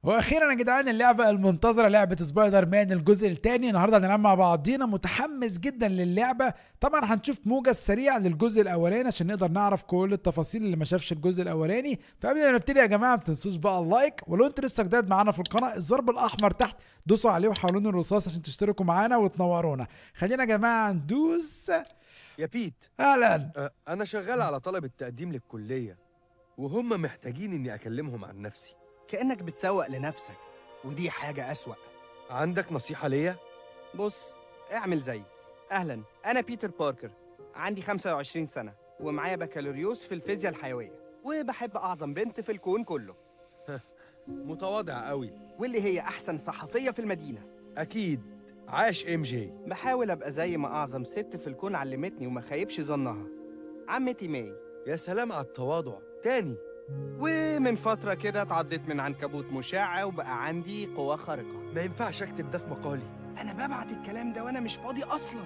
واخيرا يا جدعان اللعبه المنتظره لعبه سبايدر مان الجزء الثاني. النهارده هنلعب مع بعضينا، متحمس جدا للعبه. طبعا هنشوف موجز سريع للجزء الاولاني عشان نقدر نعرف كل التفاصيل اللي ما شافش الجزء الاولاني. فقبل ما نبتدي يا جماعه ما تنسوش بقى اللايك، ولو انتوا لسه جداد معانا في القناه الضرب الاحمر تحت دوسوا عليه وحولون الرصاص عشان تشتركوا معانا وتنورونا. خلينا يا جماعه ندوس. يا بيت، اهلا. أنا شغال على طلب التقديم للكلية، وهم محتاجين إني أكلمهم عن نفسي. كأنك بتسوق لنفسك، ودي حاجة أسوأ. عندك نصيحة ليا؟ بص، اعمل زي. أهلا، أنا بيتر باركر، عندي 25 سنة ومعايا بكالوريوس في الفيزياء الحيوية، وبحب أعظم بنت في الكون كله، متواضع قوي. واللي هي أحسن صحفية في المدينة. أكيد. عاش MJ. بحاول أبقى زي ما أعظم ست في الكون علمتني وما خيبش ظنها، عمتي ماي. يا سلام على التواضع. تاني. ومن فترة كده اتعضيت من عنكبوت مشعة وبقى عندي قوة خارقة. ما ينفعش أكتب ده في مقالي. أنا ببعت الكلام ده وأنا مش فاضي أصلاً.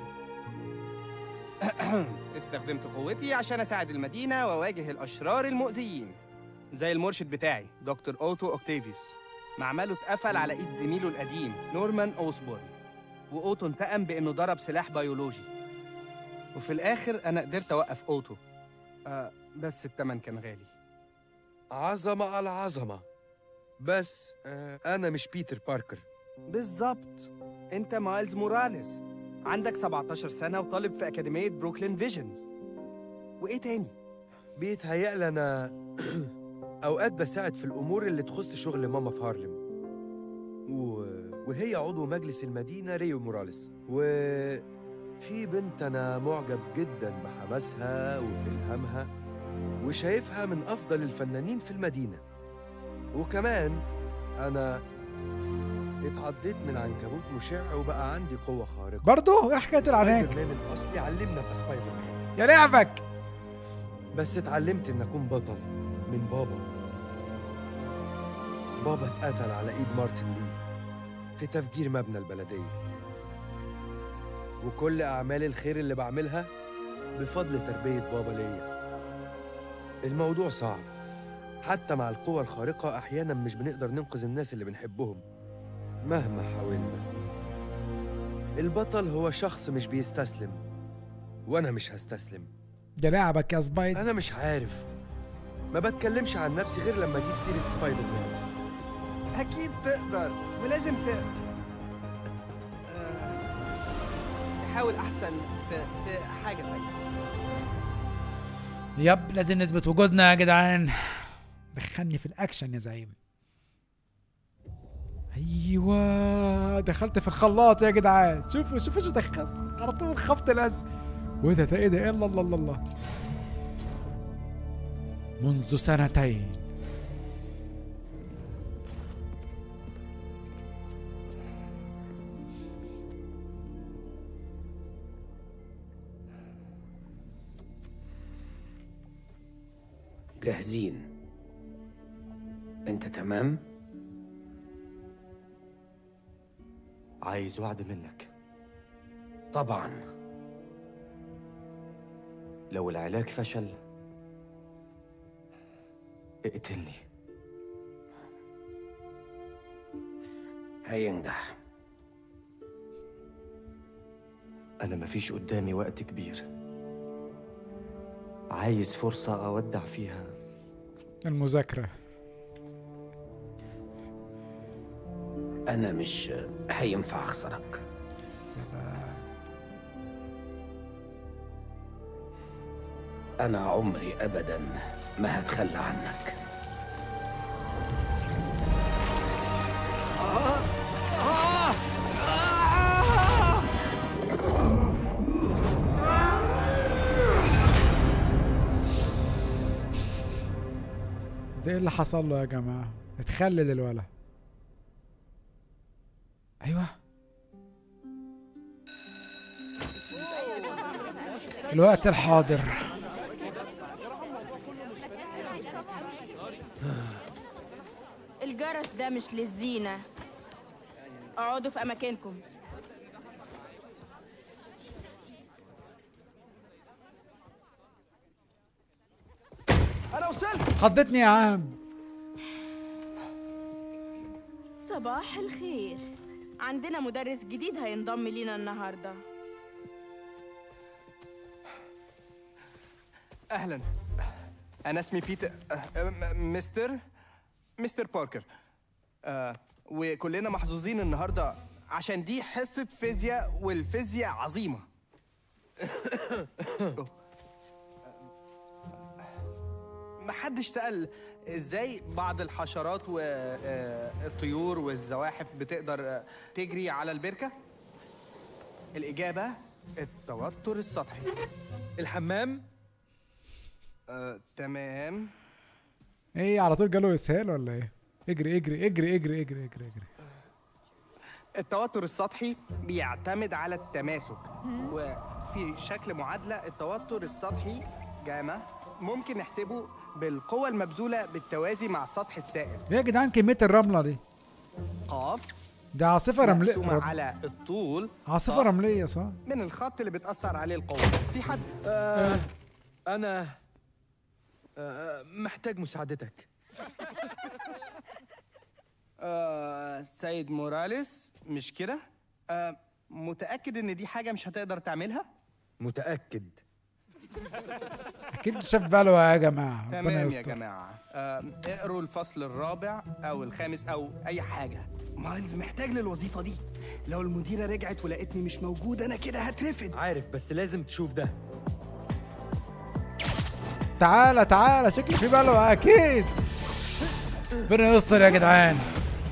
استخدمت قوتي عشان أساعد المدينة وأواجه الأشرار المؤذيين، زي المرشد بتاعي دكتور أوتو أوكتافيوس. معمله اتقفل على إيد زميله القديم نورمان أوسبورن، وأوتو انتقم بإنه ضرب سلاح بيولوجي، وفي الآخر أنا قدرت أوقف أوتو. بس التمن كان غالي. عظمة على عظمة. بس أنا مش بيتر باركر. بالظبط، أنت مايلز موراليس، عندك 17 سنة وطالب في أكاديمية بروكلين فيجنز. وإيه تاني؟ بيتهيألي أنا أوقات بساعد في الأمور اللي تخص شغل ماما في هارلم، وهي عضو مجلس المدينة ريو موراليس، وفي بنت أنا معجب جدا بحماسها وبإلهامها وشايفها من أفضل الفنانين في المدينة. وكمان أنا اتعضيت من عنكبوت مشع وبقى عندي قوة خارقة. برضه ايه حكايه العناك؟ سبايدر مان الأصلي علمنا ابقى سبايدر مان. يا لعبك. بس اتعلمت إن أكون بطل من بابا. بابا اتقتل على إيد مارتن لي في تفجير مبنى البلدية، وكل أعمال الخير اللي بعملها بفضل تربية بابا ليا. الموضوع صعب، حتى مع القوة الخارقة أحياناً مش بنقدر ننقذ الناس اللي بنحبهم مهما حاولنا. البطل هو شخص مش بيستسلم، وأنا مش هستسلم. يا لعبك يا سبايدر. أنا مش عارف، ما بتكلمش عن نفسي غير لما أجيب سيرة سبايدر مان. أكيد تقدر، ولازم تحاول أحسن في حاجة تانية. يب، لازم نثبت وجودنا يا جدعان. دخلني في الاكشن يا زعيم. ايوه دخلت في الخلاط يا جدعان. شوفوا شوفوا شو دخلت على طول خبط الأز. وده ايه ده؟ الله الله الله الله. منذ سنتين. جاهزين؟ انت تمام؟ عايز وعد منك. طبعا. لو العلاج فشل اقتلني. هينجح. انا مفيش قدامي وقت كبير، عايز فرصة اودع فيها المذاكرة. انا مش هينفع اخسرك. سلام. انا عمري ابدا ما هتخلى عنك. ده ايه اللي حصل له يا جماعة؟ اتخلل الولا. ايوه الوقت الحاضر. الجرس ده مش للزينة، اقعدوا في اماكنكم. أنا وصلت. خضتني يا عم. صباح الخير. عندنا مدرس جديد هينضم لينا النهارده. اهلا، انا اسمي بيتر مستر باركر. وكلنا محظوظين النهارده عشان دي حصه فيزياء، والفيزياء عظيمه. محدش سأل ازاي بعض الحشرات والطيور والزواحف بتقدر تجري على البركة؟ الإجابة التوتر السطحي. الحمام؟ تمام. ايه على طول جاله اسهال ولا ايه؟ اجري اجري اجري اجري اجري اجري اجري. التوتر السطحي بيعتمد على التماسك، وفي شكل معادلة التوتر السطحي جاما ممكن نحسبه بالقوة المبذولة بالتوازي مع السطح السائل. ايه يا جدعان كمية الرملة دي؟ قاف ده عاصفة رملية على الطول. عاصفة رملية صح؟ من الخط اللي بتأثر عليه القوة. في حد؟ أنا محتاج مساعدتك. سيد موراليس، مش كده؟ متأكد إن دي حاجة مش هتقدر تعملها؟ متأكد. أكيد شاف بلوى يا جماعة. تمام يا جماعة. اقروا الفصل الرابع أو الخامس أو أي حاجة. مايلز محتاج للوظيفة دي. لو المديرة رجعت ولقيتني مش موجود أنا كده هترفد. عارف، بس لازم تشوف ده. تعالى تعالى، شكلي في بلوى أكيد. ربنا يستر يا جدعان.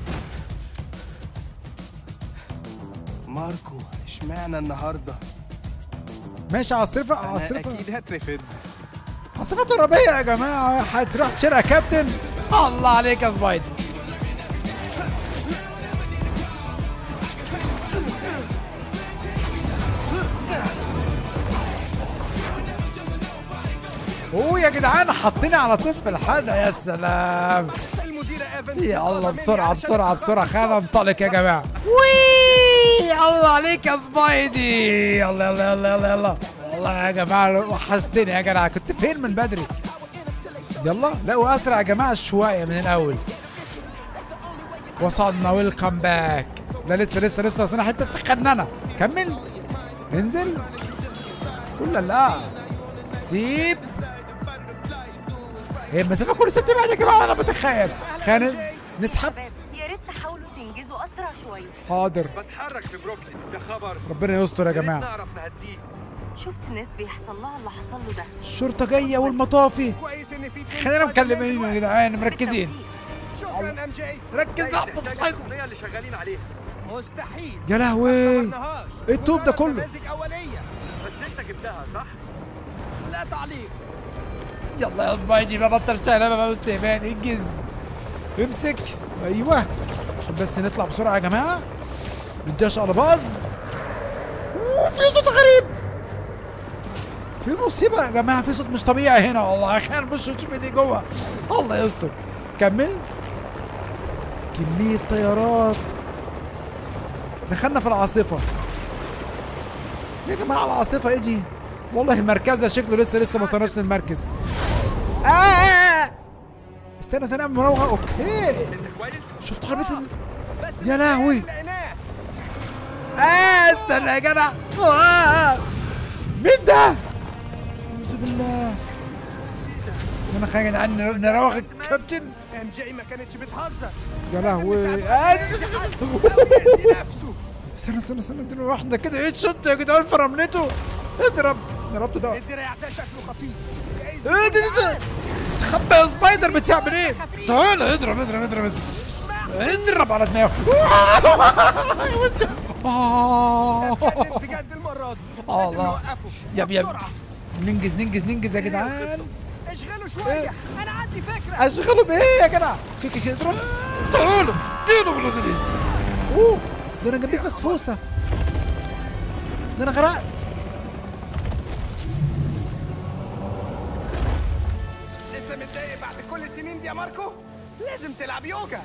ماركو، اشمعنى النهارده؟ ماشي عاصفة عاصفة. أكيد هترفد. عاصفة ترابية يا جماعة، هتروح تشيلها كابتن. الله عليك يا سبايدر. اوه يا جدعان، حاطيني على طفل الحدا. يا سلام. يا الله، بسرعة بسرعة بسرعة، خلينا ننطلق يا جماعة. وي الله عليك يا سبايدي. يلا يلا يلا يلا يلا. والله يا جماعة وحشتني يا جدع، كنت فين من بدري؟ يلا لا واسرع يا جماعة شوية من الأول. وصلنا، ويلكم باك. لا لسه لسه لسه، اصل حتة سخنانة. كمل انزل. ولا لا سيب. هي المسافة كل شوية بتبعد يا جماعة، أنا بتخيل. خلينا نسحب. يا ريت تحاولوا تنجزوا أسرع شوية. حاضر. بتحرك في بروكلين، ده خبر. ربنا يستر يا جماعة. نعرف نهديه. شفت ناس بيحصل لها اللي حصل له ده. الشرطة جاية والمطافي. كويس إن في خلينا مكلمين يا جدعان، مركزين. شكرا ام جي. ركز على التصحيح. الأغنية اللي شغالين عليها. مستحيل. يا لهوي، ايه التوب ده كله؟ بس أنت جبتها صح؟ لا تعليق. يلا يا سبايدي، ببطل شغلة بقى واستهبال. انجز امسك. ايوه عشان بس نطلع بسرعة يا جماعة. نديها شقلباز. في صوت غريب، في مصيبة يا جماعة، في صوت مش طبيعي هنا والله. خلينا نخش نشوف اللي جوه. الله يستر. كمل. كمية طيارات. دخلنا في العاصفة يا جماعة. العاصفة اجي والله. مركزها شكله لسه ما وصلناش للمركز. استنى نعمل مراوغة. اوكي أنت كويس؟ شفت حربة يا لهوي. استنى يا جدع. مين ده؟ أعوذ بالله. استنى خلينا يا جدعان نراوغ الكابتن. ام جي ما كانتش بتهزر. يا لهوي. استنى اديله واحدة كده. ايه شوت يا جدعان في رملته. اضرب. ضربته ده. الدرع ده شكله خطير. ايه ده؟ استخبى يا سبايدر، بتعمل ايه؟ تعال اضرب اضرب اضرب اضرب اضرب على دماغه. بجد المرة دي. الله. يب ننجز ننجز ننجز يا جدعان. اشغلوا شوية. أنا عندي فكرة. اشغلوا بايه يا جدع؟ كي اضرب. تعالوا اديله بالرزيز. اوه ده انا جنبي فسفوسة. ده انا غرقت. لسه متضايق بعد كل السنين دي يا ماركو؟ لازم تلعب يوجا.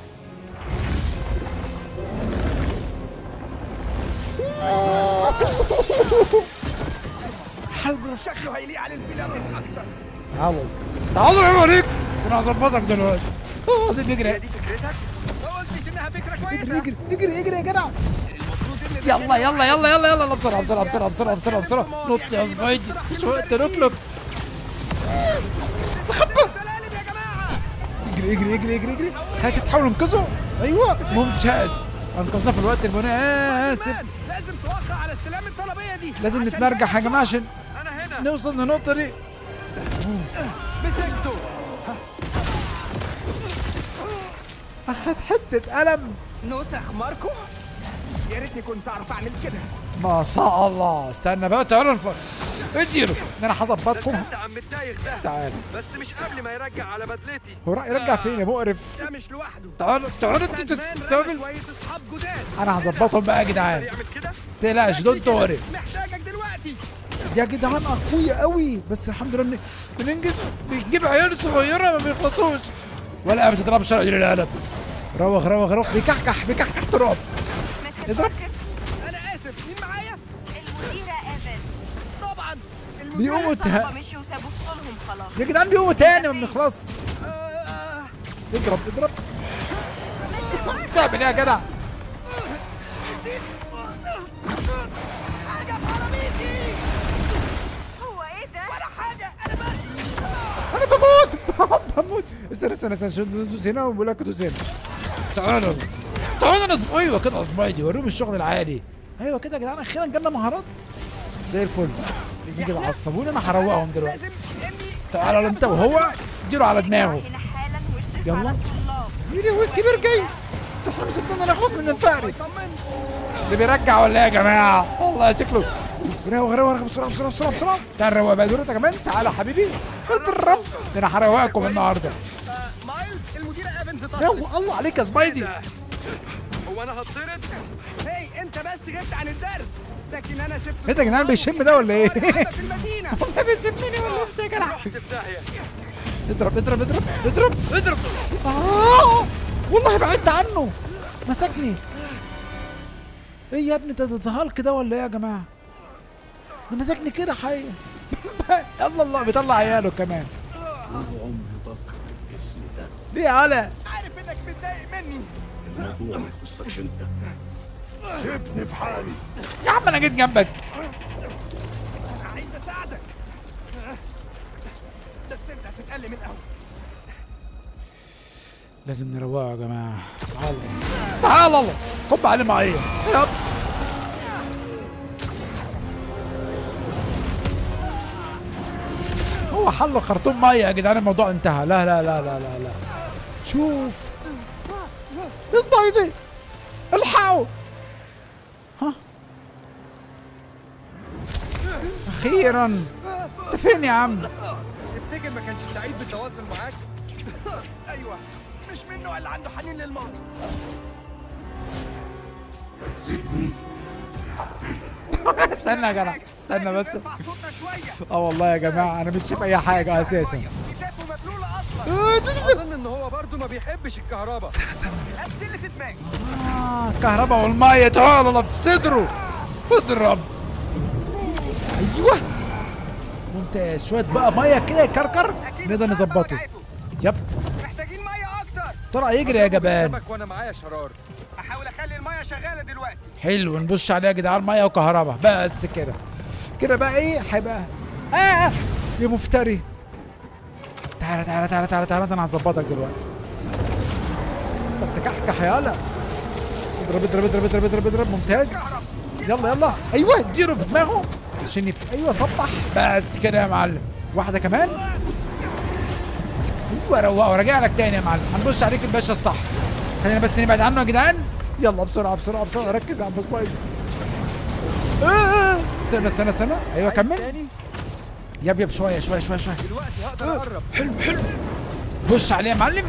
حلو. شكله هيليق على البيلاتس أكتر. تعالوا تعالوا يا عليك، انا هظبطك دلوقتي. عايزين نجري. دي فكرتك؟ ما قلتش انها فكره كويسه. اجري اجري اجري اجري يا جدع. المفروض ان يلا يلا يلا يلا يلا بسرعه بسرعه بسرعه بسرعه بسرعه بسرعه. نط يا سبايدي، مش وقت نطلق. استخبى. سلالم يا جماعه. اجري اجري اجري اجري اجري. هاك تحاول انقذه. ايوه ممتاز، انقذناه في الوقت المناسب. لازم توقع على استلام الطلبيه دي. لازم عشان نتمرجح يا جماعه عشان انا هنا نوصل للنقطه دي. مسكته. اخد حته قلم. نسخ ماركو. يا ريتني كنت اعرف اعمل كده. ما شاء الله. استنى بقى تعالوا اديله ان انا هظبطكم. انت عم التايخ ده. تعال. بس مش قبل ما يرجع على بدلتي. هو يرجع فين يا مقرف؟ ده مش لوحده. تعالوا تعالوا انتوا باتمان تستقبل. شويه اصحاب جداد. انا هظبطهم بقى يا جدعان. يعمل كده. تقلقش دونت وري. محتاجك دلوقتي. يا جدعان اقوياء قوي، بس الحمد لله بننجز. بيجيب عيال صغيره ما بيخلصوش ولا ما بتضربش رجل القلم. روخ روخ روخ. بيكحكح بيكحكح تراب. اضرب. انا اسف، مين معايا؟ المديرة ايفن. طبعا بيقوموا الطلبة مشوا وسابوا شغلهم خلاص. يا جدعان بيقوموا تاني ما بنخلص. اضرب اضرب. تعمل ايه يا جدع؟ حاجه في عربيتي. هو ايه ده؟ ولا حاجه، انا بس. انا بموت بموت. استنى استنى استنى دوس هنا وبقول لك دوس هنا. تعالوا تعالوا انا ايوه كده يا سبايدي، وريهم الشغل العالي. ايوه كده يا جدعان، اخيرا جالنا مهارات زي الفل. يجي يعصبوني انا هروقهم دلوقتي. لازم اني تعالى انت وهو اديله على دماغه. هنا حالا واشرف يلا. على الطلاب. مين هو الكبير جاي؟ احنا مصدقنا نخلص من الفقري. طمن. اللي بيرجع ولا ايه يا جماعه؟ والله شكله روق روق بسرعه بسرعه بسرعه بسرعه. تعال نروق بقى دورتك كمان. تعالى يا حبيبي اضرب. ده انا هروقكم النهارده. مايلز، المديره ايفنز اتصلت. روق الله عليك يا سبايدي. هو انا هطرد؟ هي انت بس غبت عن الدرس، لكن انا سبت. ايه ده يا جدعان بيشم ده ولا ايه؟ في المدينه. والله بيشمني ولا ايه يا جدع؟ رحت في داهيه. اضرب اضرب اضرب اضرب اضرب. والله بعدت عنه مسكني. ايه يا ابني ده هالك ده ولا ايه يا جماعه؟ ده مسكني كده حي. يلا الله بيطلع عياله كمان. ليه يا علا؟ عارف انك متضايق مني. الموضوع ما يخصكش انت. سيبني في حالي. يا عم انا جيت جنبك. انا عايز اساعدك، بس انت هتتألم الاول. لازم نروقه يا جماعه. تعال تعال الله خب عليه معايا. يب هو حله خرطوم ميه يا جدعان، الموضوع انتهى. لا لا لا لا لا لا. شوف يا سبايدي الحقوا. ها اخيرا. انت فين يا عم؟ تفتكر ما كانش سعيد بالتواصل معاك؟ ايوه، مش من النوع اللي عنده حنين للماضي. استنى يا جدع استنى بس. ارفع صوتنا شويه. والله يا جماعه انا مش شايف اي حاجه اساسا. كتافه مبلوله اصلا. اظن ان هو برضه ما بيحبش الكهرباء. قد اللي في دماغي. الكهرباء والميه تعال الله في صدره. اضرب. ايوه ممتاز. شويه بقى ميه كده يكركر نقدر نظبطه. يب محتاجين ميه اكتر. طلع يجري يا جبان. سمك وانا معايا شرار. احاول اخلي الميه شغاله دلوقتي. حلو نبص عليها يا جدعان. ميه وكهرباء بس كده. كده بقى ايه هيبقى يا مفتري. تعالى تعالى تعالى تعالى تعالى انا هظبطك دلوقتي. انت بتكحكح يالا. اضرب اضرب اضرب اضرب اضرب اضرب. ممتاز. يلا يلا ايوه اديله في دماغه عشان ايوه صبح. بس كده يا معلم. واحده كمان. ايوه روقه وراجع لك تاني يا معلم. هنبص عليك الباشا الصح. خلينا بس نبعد عنه يا جدعان. يلا بسرعه بسرعه بسرعه. ركز يا عم سبايدر. استنى استنى استنى. ايوه كمل. يب يب شويه شويه شويه شويه. دلوقتي هقدر اقرب. حلو حلو. بص عليه يا معلم.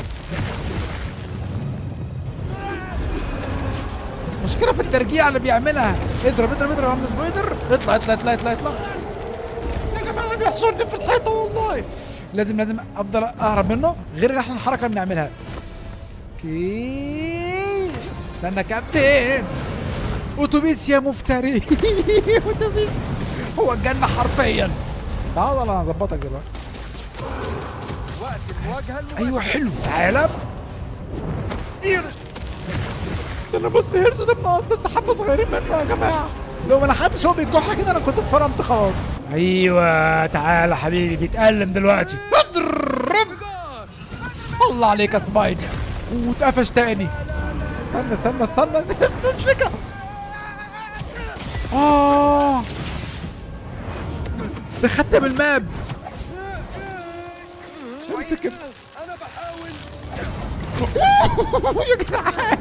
مشكله في الترجيع اللي بيعملها. اضرب اضرب اضرب يا عم سبايدر. اطلع اطلع اطلع اطلع اطلع. يا جماعه بيحشرني في الحيطه والله. لازم افضل اهرب منه غير ان احنا الحركه اللي بنعملها. اوكي استنى يا كابتن. اتوبيس يا مفتري. اتوبيس. هو الجنه حرفيا. تعال انا هظبطك دلوقتي. وقت المواجهه المباشرة. ايوه حلو. تعالى اديله. انا بص هيرس ده بناقص بس حبه صغيرين منه يا جماعه. لو ما لحقتش هو بيكح كده انا كنت اتفرمت خلاص. ايوه تعالى حبيبي بيتألم دلوقتي. اضرب. الله عليك يا سبايدر. واتقفش تاني. استنى استنى. ده ختم الماب. امسك انا بحاول. يا جدعان.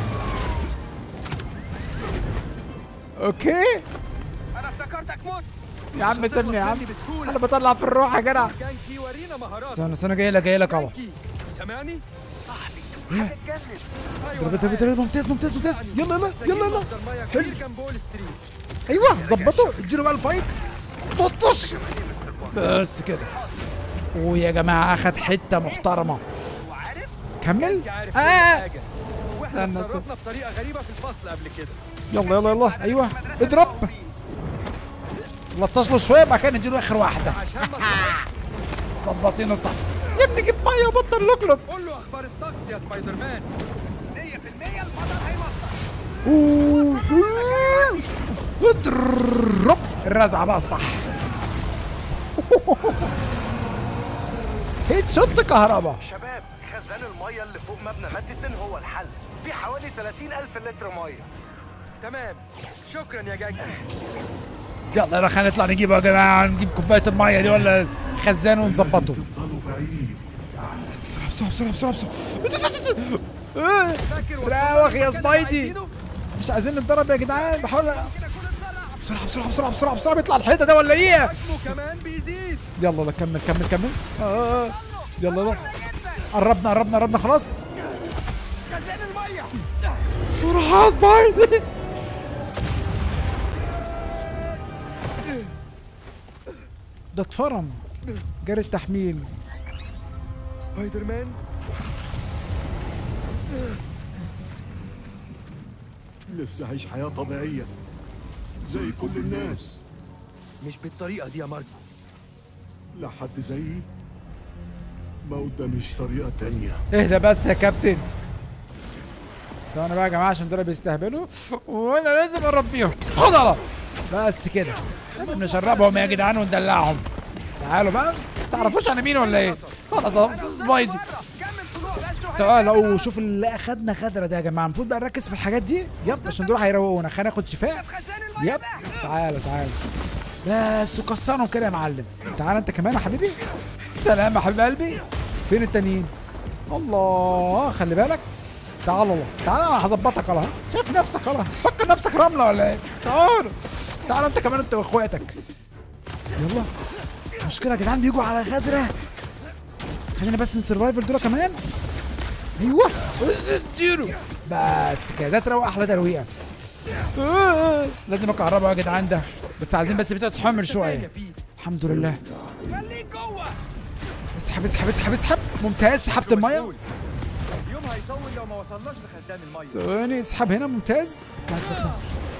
اوكي انا افتكرتك موت. يا عم سيبني يا عم، انا بطلع في الروح يا جدع. جانكي ورينا مهارات. استنى جاي لك اهو. سامعني؟ ممتاز يلا حلو. كان بول ستريت. ايوه ظبطوا اديله بقى الفايت. بطش بس كده. ويا جماعه اخد حته محترمه. كمل. واحنا اتصرفنا بطريقه غريبه في الفصل قبل كده. يلا ايوه اضرب. لطش له شويه بعد كده نديله اخر واحده. ظبطينه صح يا ابني. جيب ميه وبطل لقلب. قول له اخبار الطقس يا سبايدر مان. 100% المطر هيمطر. اضرب الرزعه بقى الصح. هيت شوت كهرباء. شباب خزان الميه اللي فوق مبنى ماديسون هو الحل. في حوالي 30,000 لتر ميه. تمام شكرا يا جاكي. يلا خلينا نطلع نجيبه يا جماعه. نجيب كوبايه الميه دي ولا الخزان ونظبطه. بسرعه راوخ يا سبايدي. مش عايزين نتضرب يا جدعان. بحاول بسرعه بيطلع الحيطه ده ولا ايه؟ حجمه كمان بيزيد. يلا كمل. يلا قربنا خلاص. خزان الميه. بسرعه يا سبايدي. ده اتفرم. جري التحميل. سبايدر مان نفسي اعيش حياه طبيعيه زي كل الناس. مش بالطريقة دي يا ماركو. لا حد زيي. موت ده مش طريقه تانية. اهدى بس يا كابتن. ثواني بقى يا جماعه عشان دول بيستهبلوا وانا لازم اربيهم. خضره بس كده. لازم نشربهم يا جدعان وندلعهم. تعالوا بقى. تعرفوش انا مين ولا ايه؟ خلاص سبايدي. تعالوا شوف اللي اخدنا خضره ده يا جماعه. المفروض بقى نركز في الحاجات دي. يب عشان دول هيروقونا. خلينا ناخد شفاء. يب تعالوا بس وكسرهم كده يا معلم. تعال انت كمان يا حبيبي. سلام يا حبيب قلبي. فين التانيين؟ الله خلي بالك. تعال انا هظبطك. يلا شايف نفسك. يلا فكر نفسك رمله ولا ايه؟ تعال انت كمان انت واخواتك. يلا المشكله يا جدعان بيجوا على غدره. خلينا بس نسرفايفل دول كمان. ايوه اديله بس كده. ده تروق احلى ترويقه. لازم اكهربه يا جدعان ده. بس عايزين بس تتحمل شويه. الحمد لله. خليك جوه. اسحب. ممتاز. سحبت الميه. اليوم هيطول لو ما وصلناش لخزان الميه. ثواني اسحب هنا. ممتاز. اطلع.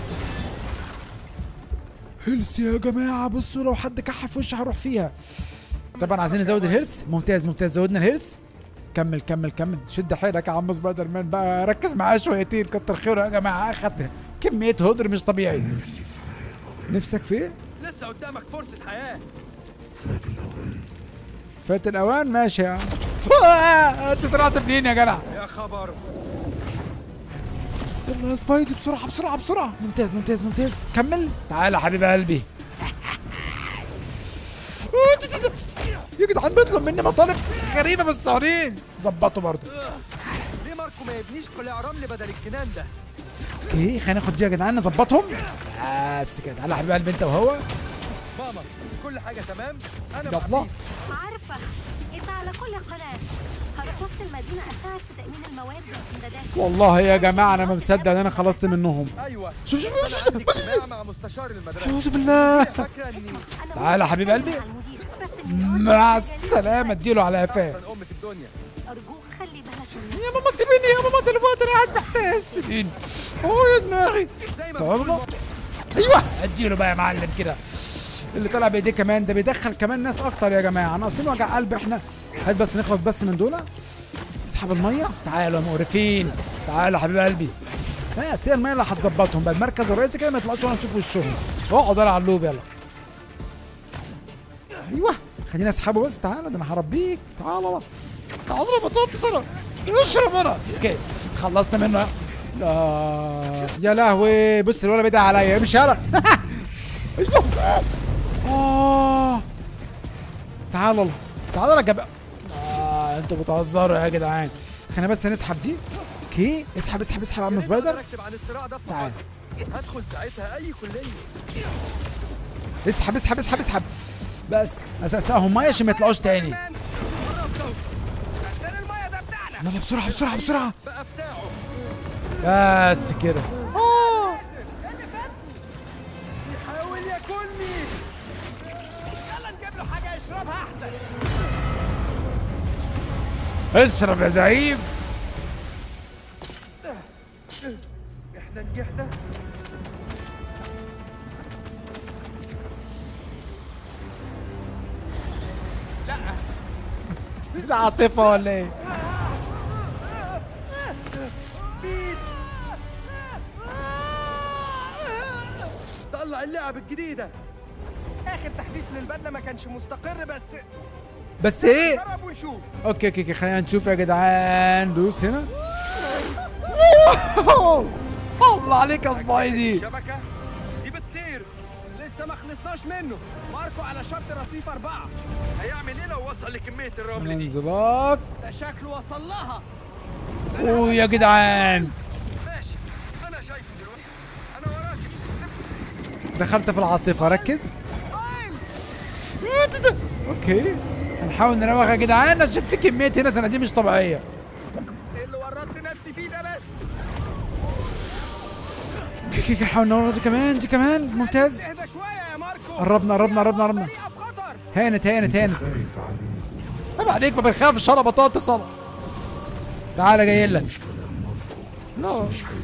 هيلث يا جماعه. بصوا لو حد كح في وشي هروح فيها. طبعا عايزين نزود الهيلث. ممتاز زودنا الهيلث. كمل. شد حيلك يا عم سبايدر مان بقى. ركز معاه شويتين. كتر خيره يا جماعه. اخد كميه هدر مش طبيعي. نفسك في ايه؟ لسه قدامك فرصه حياه. فات الاوان. ماشي يا عم. انت طلعت منين يا جدع؟ يا خبر. يلا يا سبايدي بسرعه. ممتاز. كمل. تعالى يا حبيب قلبي. يا جدعان بيطلب مني مطالب غريبه بس صارين. ظبطوا برضه. ليه ماركو ما يبنيش قلاع رمل بدل الجنان ده؟ اوكي خلينا ناخد دي يا جدعان نظبطهم. بس كده. تعالى يا حبيب قلبي انت وهو. ماما كل حاجه تمام. انا يلا. عارفة انت على كل قناة هروح وسط المدينة اساعد في تأمين المواد والامدادات. والله يا جماعه انا ما مصدق ان انا خلصت منهم. ايوه شوف بس مع مستشار المدرسه. اعوذ بالله. فاكره اني تعالى يا حبيب قلبي. مع السلامه. اديله على قفاه. احسن ام في الدنيا. ارجوك خلي بالك مني. يا ماما سيبيني يا ماما دلوقتي انا قاعد محتاس. سيبيني. يا دماغي. تعالوا. ايوه اديله بقى يا معلم كده. اللي طلع بايديه كمان ده بيدخل كمان ناس اكتر يا جماعه. ناقصين وجع قلب احنا. هات بس نخلص بس من دول. اسحب الميه. تعالوا يا مقرفين، تعالوا يا حبيب قلبي. بس هي الميه اللي هتظبطهم بقى. المركز الرئيسي كده ما يطلعوش ولا نشوف وشهم. اقعد يلا على اللوب يلا. ايوه خليني اسحبه بس. تعالى ده انا هربيك. تعالى تعالى بطاطس انا. اشرب انا. اوكي خلصنا منه. لا يا لهوي بص الولد بيدعي عليا. امشي يلا. تعالى يلا تعالى يا جماعه. انتوا بتهزروا يا جدعان. خلينا بس نسحب دي. اوكي اسحب اسحب اسحب يا عم سبايدر. تعال هدخل ساعتها اي كليه. اسحب اسحب اسحب اسحب بس اسقهم ميه عشان ما يطلعوش تاني. يلا بسرعه بسرعه بسرعه. بس كده. بيحاول ياكلني. يلا نجيب له حاجه يشربها احسن. اشرب يا زعيم. احنا نجحنا. ده عاصفه ولا ايه؟ طلع اللعب الجديده. اخر تحديث للبدله ما كانش مستقر بس ايه؟ نجرب ونشوف. اوكي اوكي خلينا نشوف يا جدعان. دوس هنا. الله عليك يا سبايدي. الشبكه دي بتطير. لسه ما خلصناش منه. ماركو على شرط رصيف 4. هيعمل ايه لو وصل لكميه الرمل دي؟ انزلاق. ده شكله وصل لها. اوه يا جدعان. ماشي انا شايفه دلوقتي. انا وراك. دخلت في العاصفه. ركز. اوكي هنحاول نروح يا جدعان عشان في كميه هنا صناديق مش طبيعيه. ايه اللي ورطت نفسي فيه ده بس؟ اوكي نحاول نروح دي كمان دي كمان. ممتاز. اهدى شويه يا ماركو. قربنا قربنا قربنا قربنا. هانت هانت هانت. عيب عليك ما بنخافش. شرب بطاطس انا. تعالى جاي لك. لا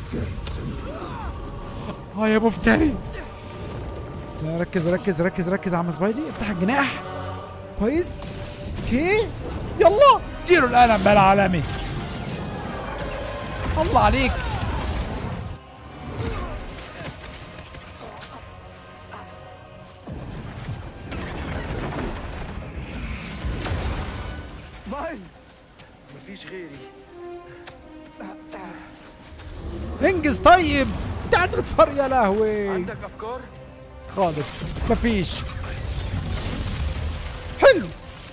يا مفتري. ركز ركز ركز ركز يا عم سبايدي. افتح الجناح كويس. اوكي يلا اديله القلم بقى العالمي. الله عليك. مايلز مفيش غيري. انجز طيب. انت عندك فرق يا لهوي. عندك افكار؟ خالص مفيش. حلو.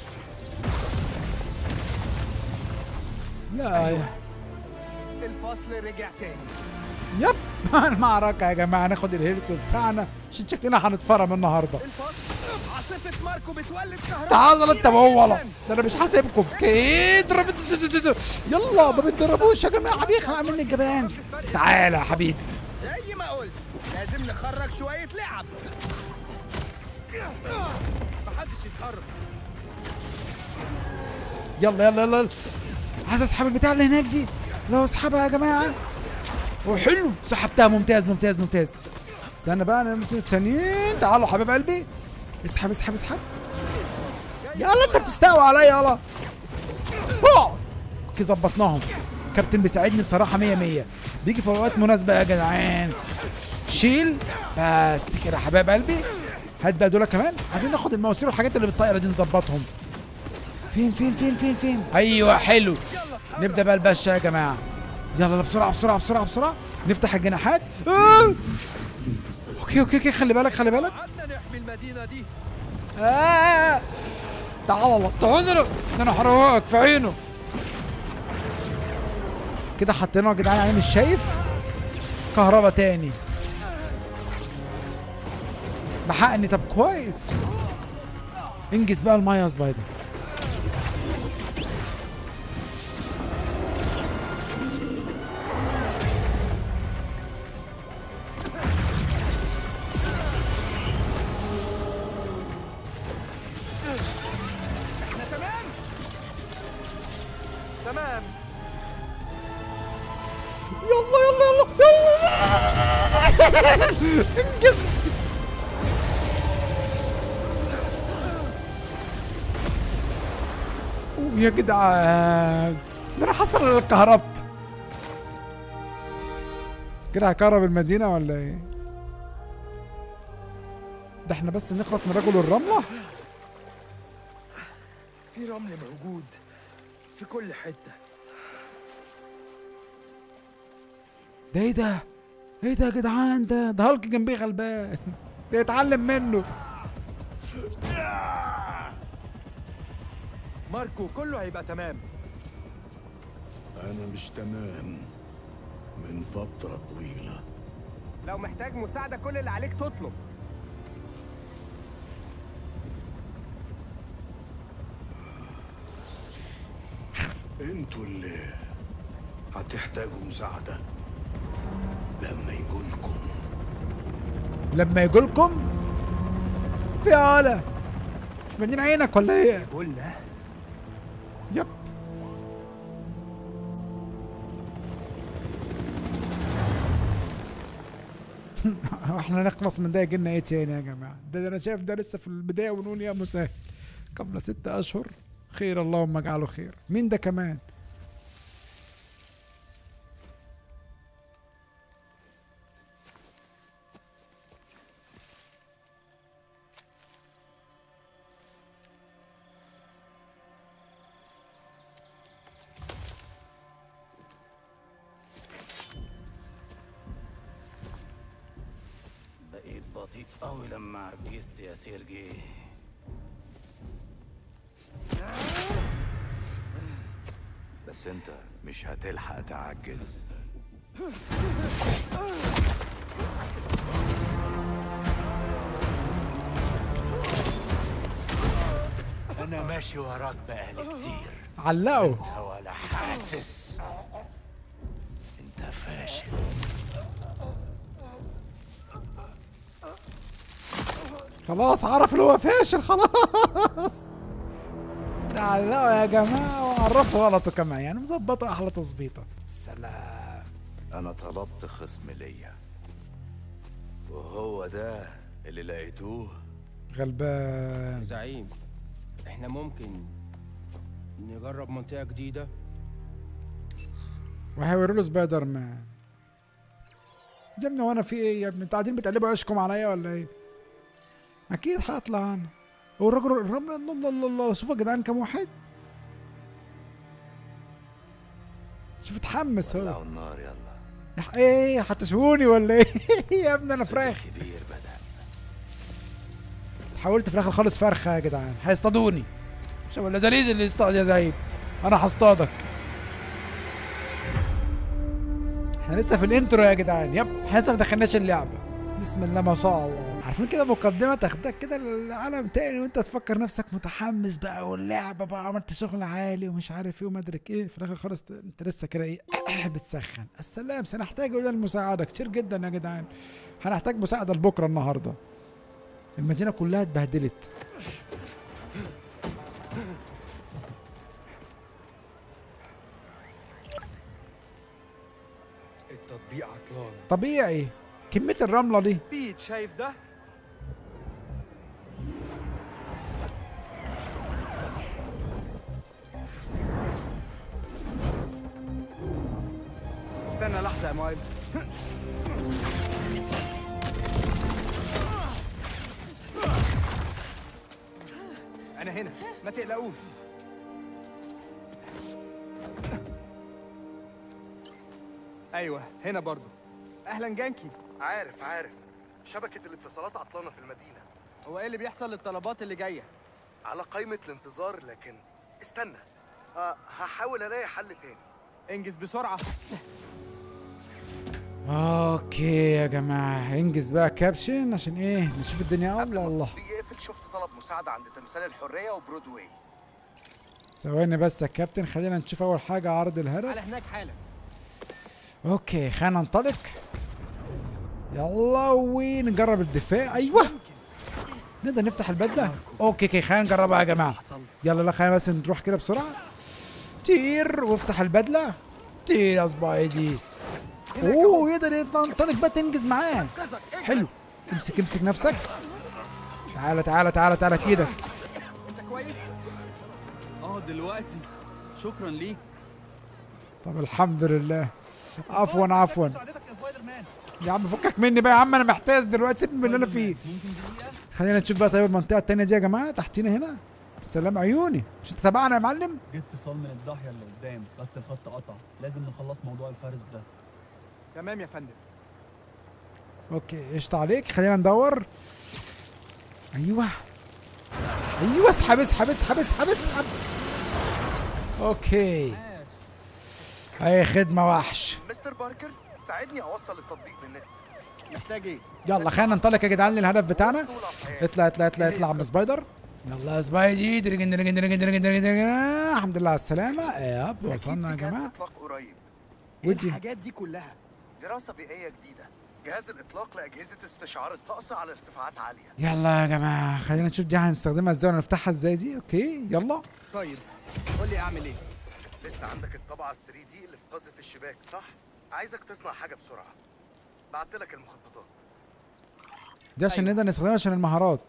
لا يا الفصل رجع تاني. يب المعركة يا جماعة. ناخد الهيرس بتاعنا عشان شكلنا هنتفرم النهارده. عاصفة ماركو بتولد كهرباء. تعالوا انت وهو. ده انا مش حاسبكم. اضرب. يلا ما بتضربوش يا جماعة. بيخلع مني الجبان. تعالى يا حبيبي. زي ما قلت لازم نخرج شوية لعب. محدش يتحرك. يلا يلا يلا. عايز اسحب البتاع اللي هناك دي. لو اسحبها يا جماعة. وحلو سحبتها. ممتاز ممتاز ممتاز. استنى بقى انا التانيين. تعالوا حبيب قلبي. اسحب اسحب اسحب. يلا انت بتستقوى عليا يلا. اوكي ظبطناهم. كابتن بيساعدني بصراحة 100 100. بيجي في اوقات مناسبة يا جدعان. شيل بس كده حبايب قلبي. هات بقى دول كمان. عايزين ناخد المواسير والحاجات اللي بالطايرة دي نظبطهم. فين فين فين فين فين. ايوه حلو. نبدأ بقى البشة يا جماعة. يلا بسرعة بسرعة بسرعة بسرعة. نفتح الجناحات. اوكي اوكي اوكي خلي بالك خلي بالك. قعدنا نحمي المدينة دي. تعال تعذروا. ده انا هروقك في عينه. كده حطيناه يا جدعان. انا مش شايف كهربا تاني. لحقني. طب كويس. انجز بقى الميه يا سبايدر. تمام. يلا يلا يلا يلا. انجز. يا جدعان ده انا حصل اللي اتكهربت كده. هكهرب المدينة ولا ايه؟ ده احنا بس نخلص من رجل الرملة. في رمل موجود في كل حتة. ده ايه ده؟ ايه ده يا جدعان؟ ده هالك جنبيه غلبان. ده يتعلم منه. ماركو كله هيبقى تمام. أنا مش تمام من فترة طويلة. لو محتاج مساعدة كل اللي عليك تطلب. انتوا اللي هتحتاجوا مساعدة لما يجولكم في آلة. مش مدين عينك ولا ايه؟ قلنا يب. احنا نخلص من ده يجيلنا ايه تاني يا جماعة؟ ده انا شايف ده لسه في البداية ونقول يا مسهل. قبل 6 أشهر خير اللهم اجعله خير. مين ده كمان؟ بقيت بطيء قوي لما عجزت يا سيرجي. بس انت مش هتلحق تعجز. انا ماشي وراك بقالي كتير. علقوا. انت ولا حاسس. انت فاشل. خلاص عرف اللي هو فاشل خلاص. علقوا يا جماعة وعرفوا غلطه كمان، يعني مظبطه أحلى تظبيطة. سلام. انا طلبت خصم ليا وهو ده اللي لقيتوه. غلبان. زعيم، احنا ممكن نجرب منطقة جديدة. وهيوروا له سبايدر مان. يا ابني وانا في ايه يا ابني؟ انتوا قاعدين بتقلبوا عيشكم عليا ولا ايه؟ اكيد هطلع انا. هو الراجل الرمل. الله الله الله، شوفوا يا جدعان كام واحد. شوف اتحمس هو. ولعوا النار يلا. ايه هتشووني ولا ايه؟ يا ابني انا فراخ. كبير بدأ. حاولت في الاخر خالص فرخه يا جدعان، هيصطادوني. مش ولا زليز اللي يصطاد يا زعيم. انا هصطادك. احنا لسه في الانترو يا جدعان. يب احنا لسه ما دخلناش اللعبه. بسم الله ما شاء الله. عارفين كده مقدمه تاخدك كده لعالم تاني وانت تفكر نفسك متحمس بقى، واللعبه بقى عملت شغل عالي ومش عارف ايه وما ادرك ايه. في الاخر خالص انت لسه كده ايه بتسخن. السلام. سنحتاج الى المساعده كتير جدا يا جدعان. هنحتاج مساعده لبكره النهارده. المدينه كلها اتبهدلت. التطبيق عطلان. طبيعي كميه الرمله دي. بيت شايف ده؟ استنى لحظة يا مايلز. أنا هنا، ما تقلقوش. أيوه هنا برضو. أهلا جانكي. عارف شبكة الاتصالات عطلانة في المدينة. هو إيه اللي بيحصل للطلبات اللي جاية؟ على قائمة الانتظار، لكن استنى. هحاول الاقي حل تاني. انجز بسرعة. اوكي يا جماعه انجز بقى كابشن عشان ايه نشوف الدنيا. قبل الله بيقفل. شفت طلب مساعدة عند تمثال الحرية وبرودواي. ثواني بس يا كابتن، خلينا نشوف اول حاجه عرض الهدف. على هناك حالا. اوكي خلينا ننطلق. يلا ونجرب الدفاع. ايوه نقدر نفتح البدله. اوكي خلينا نجربها يا جماعه. يلا خلينا بس نروح كده بسرعه. طير وافتح البدله. طير يا سبايدي. اوه يقدر ينطلق بقى تنجز معاه. حلو. امسك نفسك. تعالى كده. انت كويس؟ دلوقتي شكرا ليك. طب الحمد لله. عفوا يا عم فكك مني بقى يا عم، انا محتاج دلوقتي، سيبني من اللي انا فيه. خلينا نشوف بقى. طيب المنطقه التانيه دي يا جماعه تحتينا هنا. سلام عيوني، مش انت تابعنا يا معلم؟ جبت اتصال من الضاحيه اللي قدام بس الخط قطع، لازم نخلص موضوع الفارس ده. تمام يا فندم. اوكي قشطة عليك. خلينا ندور. ايوه اسحب اسحب اسحب اسحب اسحب. اوكي اي خدمة وحش. مستر باركر ساعدني اوصل التطبيق بالنت. محتاج ايه؟ يلا خلينا ننطلق يا جدعان للهدف بتاعنا. اطلع اطلع اطلع اطلع عم سبايدر. يلا يا سبايدي. الحمد لله على السلامة. ياب وصلنا يا جماعة. ودي الحاجات دي كلها دراسة بيئية جديدة، جهاز الإطلاق لأجهزة استشعار الطقس على ارتفاعات عالية. يلا يا جماعة خلينا نشوف دي هنستخدمها ازاي ونفتحها ازاي دي. اوكي يلا. طيب قول لي اعمل ايه؟ لسه عندك الطبعة ال3 دي اللي في قذف الشباك صح؟ عايزك تصنع حاجة بسرعة. بعت لك المخططات. دي عشان نقدر نستخدمها عشان المهارات.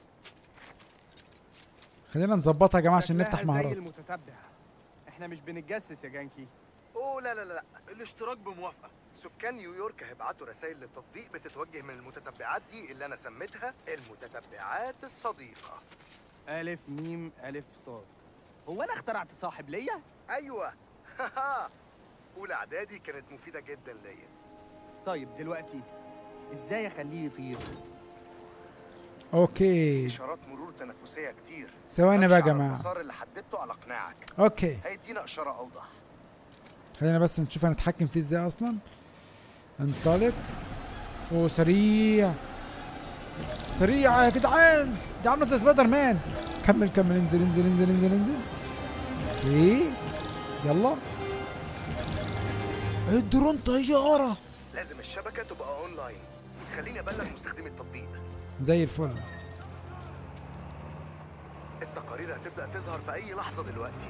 خلينا نظبطها يا جماعة عشان نفتح مهارات. زي المتتبع. احنا مش بنتجسس يا جانكي. اوه لا الاشتراك بموافقة. سكان نيويورك هيبعتوا رسائل للتطبيق بتتوجه من المتتبعات دي اللي انا سميتها المتتبعات الصديقة. ألف ميم ألف صاد. هو أنا اخترعت صاحب ليا؟ أيوه. أولى إعدادي كانت مفيدة جدا ليا. طيب دلوقتي إزاي أخليه يطير؟ اوكي. إشارات مرور تنفسية كتير. ثواني بقى يا جماعة. المسار اللي حددته على إقناعك. اوكي. هيدينا إشارة أوضح. خلينا بس نشوف هنتحكم فيه ازاي اصلا. انطلق. سريع سريع يا جدعان. دي عامله زي سبايدر مان. كمل كمل. انزل انزل انزل انزل انزل. ايه يلا. الدرون طياره. لازم الشبكه تبقى اونلاين. خليني ابلغ مستخدمي التطبيق. زي الفل. التقارير هتبدا تظهر في اي لحظه دلوقتي.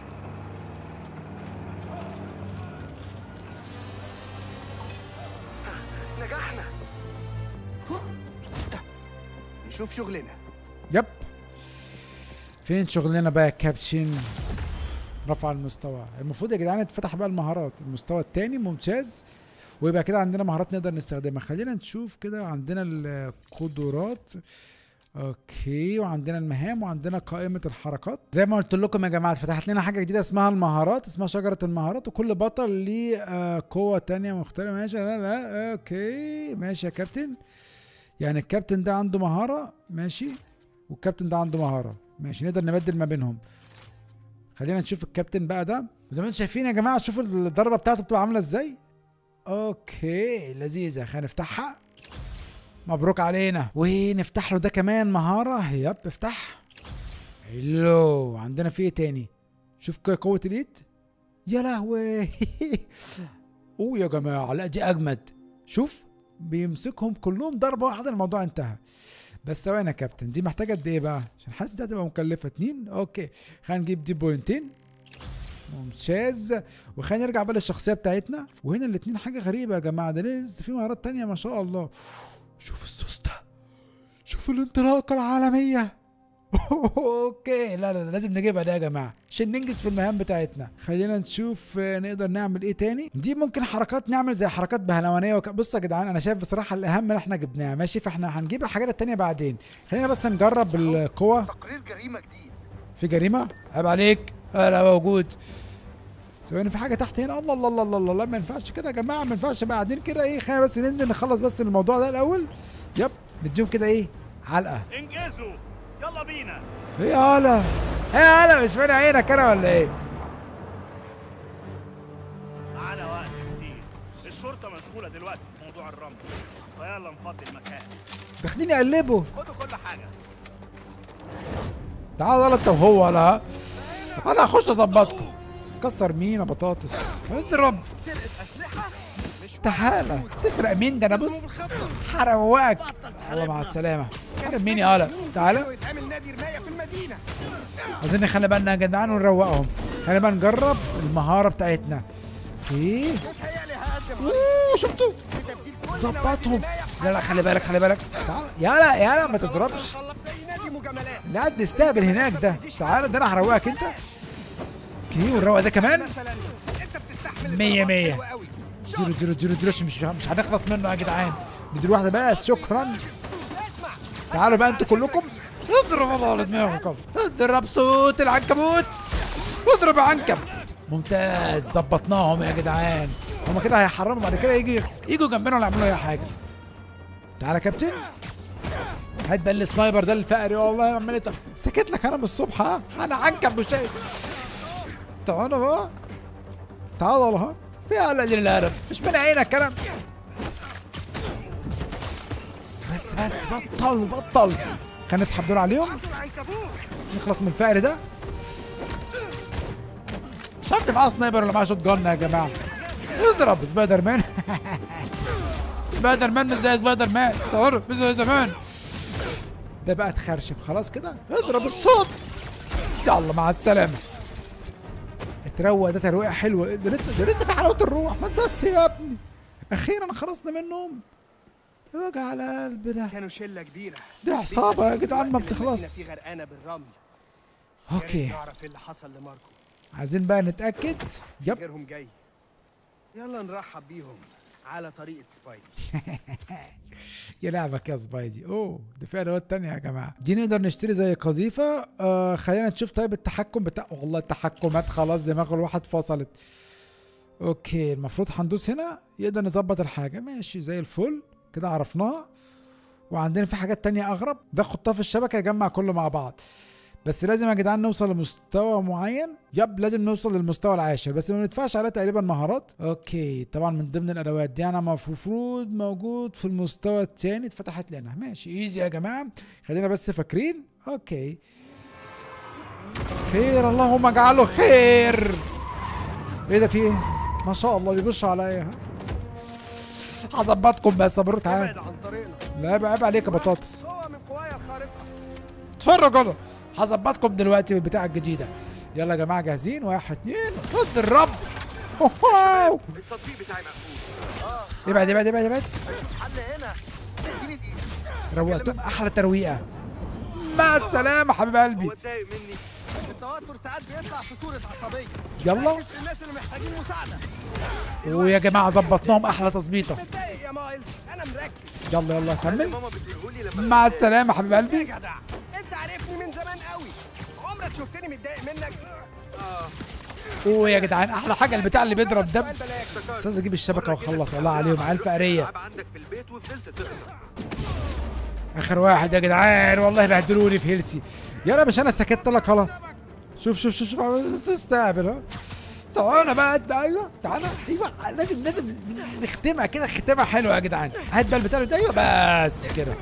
نجحنا. نشوف شغلنا. يب. فين شغلنا بقى يا كابتن؟ رفع المستوى. المفروض يا جدعان اتفتح بقى المهارات. المستوى الثاني ممتاز. ويبقى كده عندنا مهارات نقدر نستخدمها. خلينا نشوف كده. عندنا القدرات. اوكي وعندنا المهام وعندنا قائمة الحركات. زي ما قلت لكم يا جماعة فتحت لنا حاجة جديدة اسمها المهارات، اسمها شجرة المهارات، وكل بطل ليه قوة تانية مختلفة. ماشي. لا اوكي ماشي يا كابتن. يعني الكابتن ده عنده مهارة ماشي، والكابتن ده عنده مهارة ماشي، نقدر نبدل ما بينهم. خلينا نشوف الكابتن بقى ده. زي ما انتم شايفين يا جماعة شوفوا الضربة بتاعته بتبقى عاملة ازاي. اوكي لذيذة. خلينا نفتحها. مبروك علينا. ونفتح له ده كمان مهارة. يب افتح. حلو. عندنا في ايه تاني؟ شوف قوة اليد. يا لهوي. اوه يا جماعة لا دي اجمد. شوف بيمسكهم كلهم ضربة واحدة الموضوع انتهى. بس ثواني يا كابتن دي محتاجة قد ايه بقى؟ عشان حاسس دي هتبقى مكلفة. 2. اوكي خلينا نجيب دي بوينتين. ممتاز. وخلينا نرجع بقى للشخصية بتاعتنا. وهنا الاتنين حاجة غريبة يا جماعة. ده لسه في مهارات تانية ما شاء الله. شوف الصوص ده. شوف الانطلاقة العالمية. اوكي لا لازم نجيبها دي يا جماعة عشان ننجز في المهام بتاعتنا. خلينا نشوف نقدر نعمل ايه تاني. دي ممكن حركات نعمل زي حركات بهلوانية بصوا يا جدعان انا شايف بصراحة الاهم اللي احنا جبناه ماشي، فاحنا هنجيب الحاجات التانية بعدين. خلينا بس نجرب القوة. تقرير جريمة جديد. في جريمة؟ عيب عليك. انا موجود. ثواني في حاجة تحت هنا. الله الله الله الله الله. ما ينفعش كده يا جماعة، ما ينفعش بعدين كده. ايه خلينا بس ننزل نخلص بس الموضوع ده الاول. يب نديهم كده ايه علقة. انجزوا يلا بينا. ايه يا هلا؟ ايه يا هلا مش فاهم عينك انا ولا ايه؟ معانا وقت كتير. الشرطة مشغولة دلوقتي في موضوع الرمل. فيلا نفضي المكان. داخلين يقلبوا. خدوا كل حاجة. تعال يلا انت وهو. لا انا هخش اظبطكم. كسر مين يا بطاطس؟ اضرب. تعالى تسرق مين ده؟ انا بص هروقك. الله مع السلامة. حرم مين يا هلا؟ تعالى. عايزين نخلي بالنا يا جدعان ونروقهم. خلينا بقى نجرب المهارة بتاعتنا. ايه؟ شفتوا؟ ظبطهم. لا خلي بالك خلي بالك. تعالى يالا يالا ما تضربش. اللي قاعد بيستقبل هناك ده. تعالى ده انا هروقك انت. اوكي ونروق ده كمان. 100 100. اديله مش هنخلص منه يا جدعان. نديله واحده بس. شكرا. تعالوا بقى انتوا كلكم اضرب على دماغكم. اضرب صوت العنكبوت. اضرب يا عنكب. ممتاز. ظبطناهم يا جدعان. هما كده هيحرموا بعد كده يجوا جنبنا ولا يعملوا اي حاجه. تعالى يا كابتن. هات بقى السنايبر ده الفقري. والله عمال سكت لك انا من الصبح. ها انا عنكب مش شايف. تعالى بقى. تعالى ها. في قلق للهرب مش من عينك كلام. بس بطل. خلينا نسحب دول عليهم. نخلص من الفقر ده. مش عارف معاه سنايبر ولا معاه شوت جن يا جماعه. اضرب سبايدر مان. سبايدر مان مش زي سبايدر مان. تعرف مش زي زمان. ده بقى اتخرشم خلاص كده. اضرب الصوت. يلا مع السلامه. اتروق. ده ترويقه حلوه. ده لسه في حلاوه الروح. ما بس يا ابني. اخيرا خلصنا منهم. وجع على القلب ده. كانوا شله كبيره. دي عصابه يا جدعان ما بتخلص. في غرقانه بالرمل. اوكي. نعرف ايه اللي حصل لماركو. عايزين بقى نتاكد. يب. غيرهم جاي. يلا نرحب بيهم على طريقه سبايدي. يا لعبك يا سبايدي. اوه ده في ادوات تانية يا جماعه. دي نقدر نشتري زي قذيفه. خلينا نشوف طيب التحكم بتاع. والله التحكمات خلاص دماغ الواحد فصلت. اوكي المفروض هندوس هنا يقدر نظبط الحاجه. ماشي زي الفل كده عرفناها. وعندنا في حاجات تانية اغرب. ده خطها في الشبكه يجمع كله مع بعض. بس لازم يا جدعان نوصل لمستوى معين. لازم نوصل للمستوى العاشر. بس ما ندفعش عليها تقريبا مهارات. اوكي طبعا من ضمن الادوات دي انا المفروض موجود في المستوى الثاني. اتفتحت لنا. ماشي ايزي يا جماعه. خلينا بس فاكرين. اوكي خير اللهم اجعله خير. ايه ده في ايه؟ ما شاء الله بيبصوا عليا. هظبطكم بس صبروا. تعالى. لا عيب عليك يا بطاطس. هو من قوايا الخارقه. اتفرج انا. هظبطكم دلوقتي بالبتاعه الجديده. يلا يا جماعه جاهزين؟ 1 2 خد الرب. التطبيق بتاعي مقفول. ابعد. اشوف حل هنا. اديني دقيقه. روقتهم احلى ترويقه. مع السلامه حبيب قلبي. هو اتضايق مني. التوتر ساعات بيطلع في صوره عصبيه. يلا. الناس اللي محتاجين مساعده. ويا جماعه ظبطناهم احلى تظبيطه. متضايق يا مايلز. انا مركز. يلا كمل. مع السلامه حبيب قلبي. يا جدع انت عارفني من زمان قوي. عمرك شفتني متضايق منك؟ اوه يا جدعان احلى حاجه البتاع اللي بيضرب دب. استاذ اجيب الشبكه واخلص والله عليهم على الفقريه. اخر واحد يا جدعان. والله بهدلوني في هيلسي. يلا مش انا سكت لك خلاص. شوف تستقبل. ها تعالى بقى. ايوه تعالى. ايوه لازم نختمها كده ختمها حلوه يا جدعان. هات بقى البتاع ده. ايوه بس كده.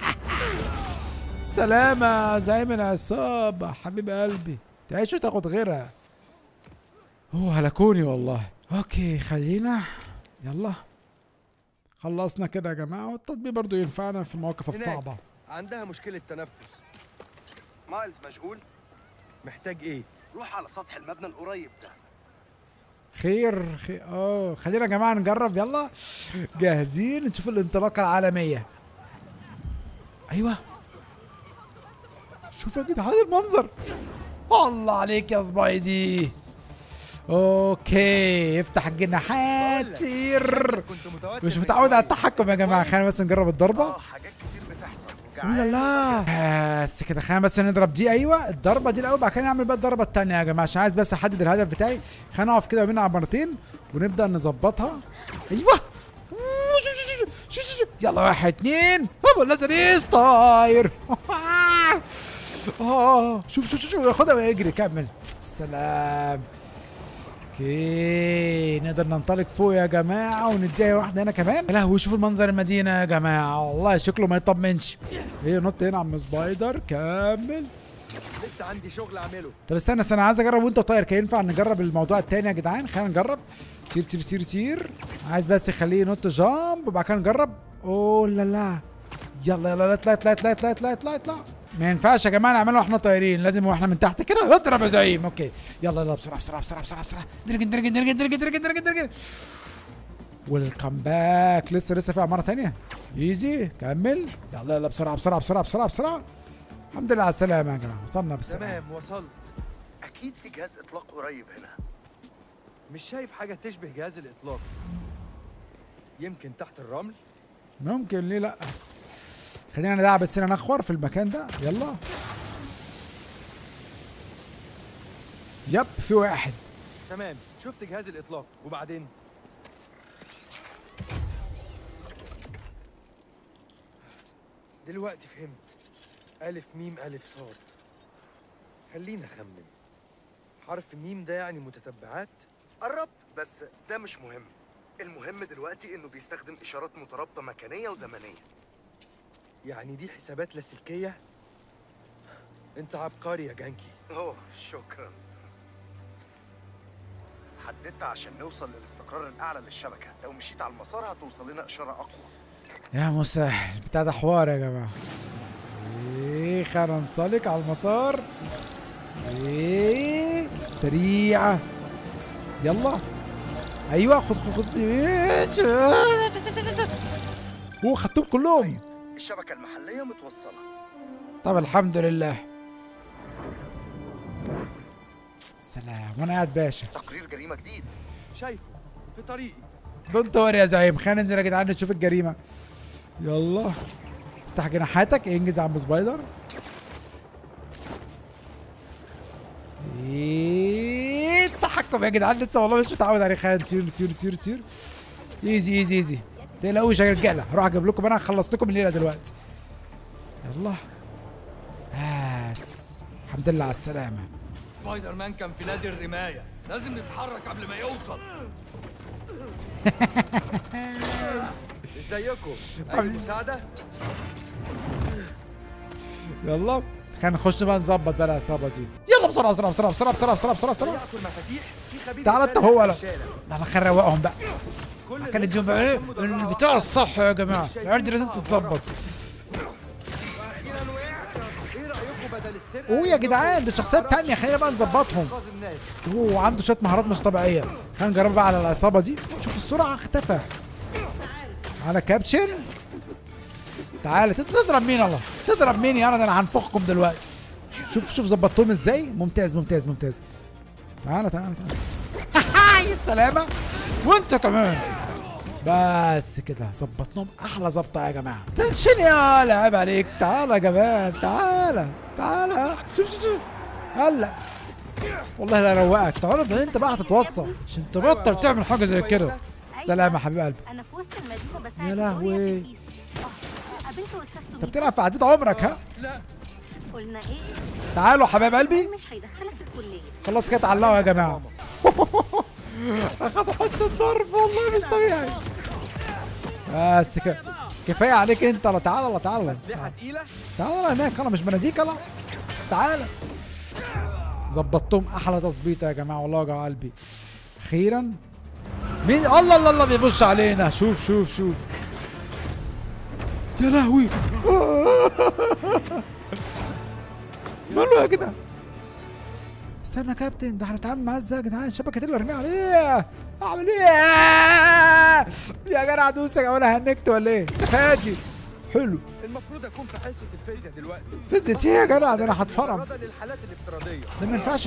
سلامة زعيم العصابة حبيب قلبي. تعيش وتاخد غيرها. هلكوني والله. اوكي خلينا. يلا خلصنا كده يا جماعة. والتطبيق برضو ينفعنا في المواقف الصعبة. عندها مشكلة تنفس. مايلز مشغول. محتاج ايه؟ روح على سطح المبنى القريب ده. خير. خلينا يا جماعة نجرب. يلا جاهزين نشوف الانطلاقة العالمية. ايوه شوف يا جدعان المنظر. الله عليك يا سبايدي. اوكي افتح الجناحات. مش متعود على التحكم يا جماعه. خلينا بس نجرب الضربه. حاجات كتير بتحصل. لا بس كده. خلينا بس نضرب دي. ايوه الضربه دي الاول. بعد كده نعمل بقى الضربه الثانيه يا جماعه عشان عايز بس احدد الهدف بتاعي. خلينا نقف كده بينا مرتين ونبدا نظبطها. ايوه يلا 1 2 هوب لازم طاير. شوف ياخدها ويجري. كمل. سلام. اوكي نقدر ننطلق فوق يا جماعه ونديها واحده هنا كمان. يا لهوي شوف المنظر المدينه يا جماعه. والله شكله ما يطمنش. نط هنا عم سبايدر. كمل. لسه عندي شغل اعمله. طب استنى انا عايز اجرب وانت طاير. كان ينفع نجرب الموضوع التاني يا جدعان؟ خلينا نجرب. سير. عايز بس يخليه ينط جامب وبعد كده نجرب. اوه لا يلا اطلع. ما ينفعش يا جماعه نعمله واحنا طايرين. لازم واحنا من تحت كده. اضرب يا زعيم. اوكي يلا بسرعه. درجن. ويلكم باك. لسه في عماره ثانيه. ايزي كمل. يلا بسرعه. الحمد لله على السلامه يا جماعه. وصلنا بالسلامه. تمام وصلت. اكيد في جهاز اطلاق قريب هنا. مش شايف حاجة تشبه جهاز الإطلاق. يمكن تحت الرمل؟ ممكن، ليه لا. خلينا ندعبس هنا نخور في المكان ده. يلا. يب في واحد. تمام، شفت جهاز الإطلاق. وبعدين؟ دلوقتي فهمت. ألف ميم ألف صاد. خلينا أخمن. حرف ميم ده يعني متتبعات؟ قربت، بس ده مش مهم. المهم دلوقتي انه بيستخدم اشارات مترابطه مكانيه وزمنيه. يعني دي حسابات لاسلكيه؟ انت عبقري يا جانكي. اوه شكرا. حددت عشان نوصل للاستقرار الاعلى للشبكه. لو مشيت على المسار هتوصل لنا اشاره اقوى. يا مسهل، بتاع ده حوار يا جماعه. ايه، خلينا ننطلق على المسار. ايه سريعه. يلا. ايوه خد اوه خدتهم كلهم. الشبكه المحليه متوصله. طب الحمد لله. سلام. وانا قاعد باشا. تقرير جريمه جديد. شايفه في طريقي. دونت وري يا زعيم. خلينا ننزل يا جدعان نشوف الجريمه. يلا افتح جناحاتك. انجز يا عم سبايدر. ايه التحكم يا جدعان، لسه والله مش متعود عليه. خلينا نطير نطير نطير نطير. ايزي ايزي ايزي. ما تقلقوش يا رجاله، هروح اجيب لكم. انا خلصت لكم الليله دلوقتي. يلا. بس الحمد لله على السلامه. سبايدر مان كان في نادي الرمايه، لازم نتحرك قبل ما يوصل. ازيكم؟ اي مساعده؟ يلا خلينا نخش بقى نظبط بقى العصابه دي. يلا بسرعه بسرعه بسرعه بسرعه بسرعه بسرعه بسرعه بسرعه. تعالى انت هو. لا تعالى خلينا نروقهم بقى. كان اليوم بقى ايه بتاع الصح يا جماعه. العيال دي لازم تتظبط. اوه يا جدعان، دي شخصيات تانية. خلينا بقى نظبطهم. اوه عنده شويه مهارات مش طبيعيه. خلينا نجرب بقى على العصابه دي. شوف السرعه اختفى. على كابتشن. تعالى تضرب مين؟ الله تضرب مين؟ يلا ده انا هنفخكم دلوقتي. شوف ظبطتهم ازاي. ممتاز ممتاز ممتاز. تعالى تعالى تعالى. يا السلامه. وانت كمان. بس كده ظبطناهم احلى ظبطه يا جماعه. تنشن يا عيب عليك. تعالى يا جماعه تعالى تعالى. شوف شوف شوف. هلا والله لا روقك. تعالى ده انت بقى هتتوصى عشان تبطل تعمل حاجه زي كده. سلام يا حبيب قلبي. انا في وسط المدينه بساعد. يا لهوي. قابلت استاذ سمير. انت بتلعب في عديد عمرك ها؟ لا. قلنا ايه؟ تعالوا حبايب قلبي. مش هيدخلك الكليه. خلاص كده اتعلقوا يا جماعه. اخد حته ضرب والله مش طبيعي. بس كده كفايه عليك انت. لا تعالى لا تعالى. اسلحه تقيله. تعالى هناك. انا مش بناديك. لا تعالى. ظبطتهم احلى تظبيطه يا جماعه والله وجع قلبي. اخيرا. مين؟ الله الله الله بيبص علينا. شوف شوف شوف. يا لهوي. ماله يا جدعان؟ استنى يا كابتن، ده هنتعامل معاه ازاي يا جدعان؟ الشبكه اللي ارميها عليه. اعمل ايه؟ يا جدع دوس وانا هنكت ولا ايه؟ فادي. حلو. المفروض اكون في حصه الفيزياء دلوقتي. فيزياء ايه يا جدع؟ ده انا هتفرم. للحالات الافتراضيه. ده ما ينفعش.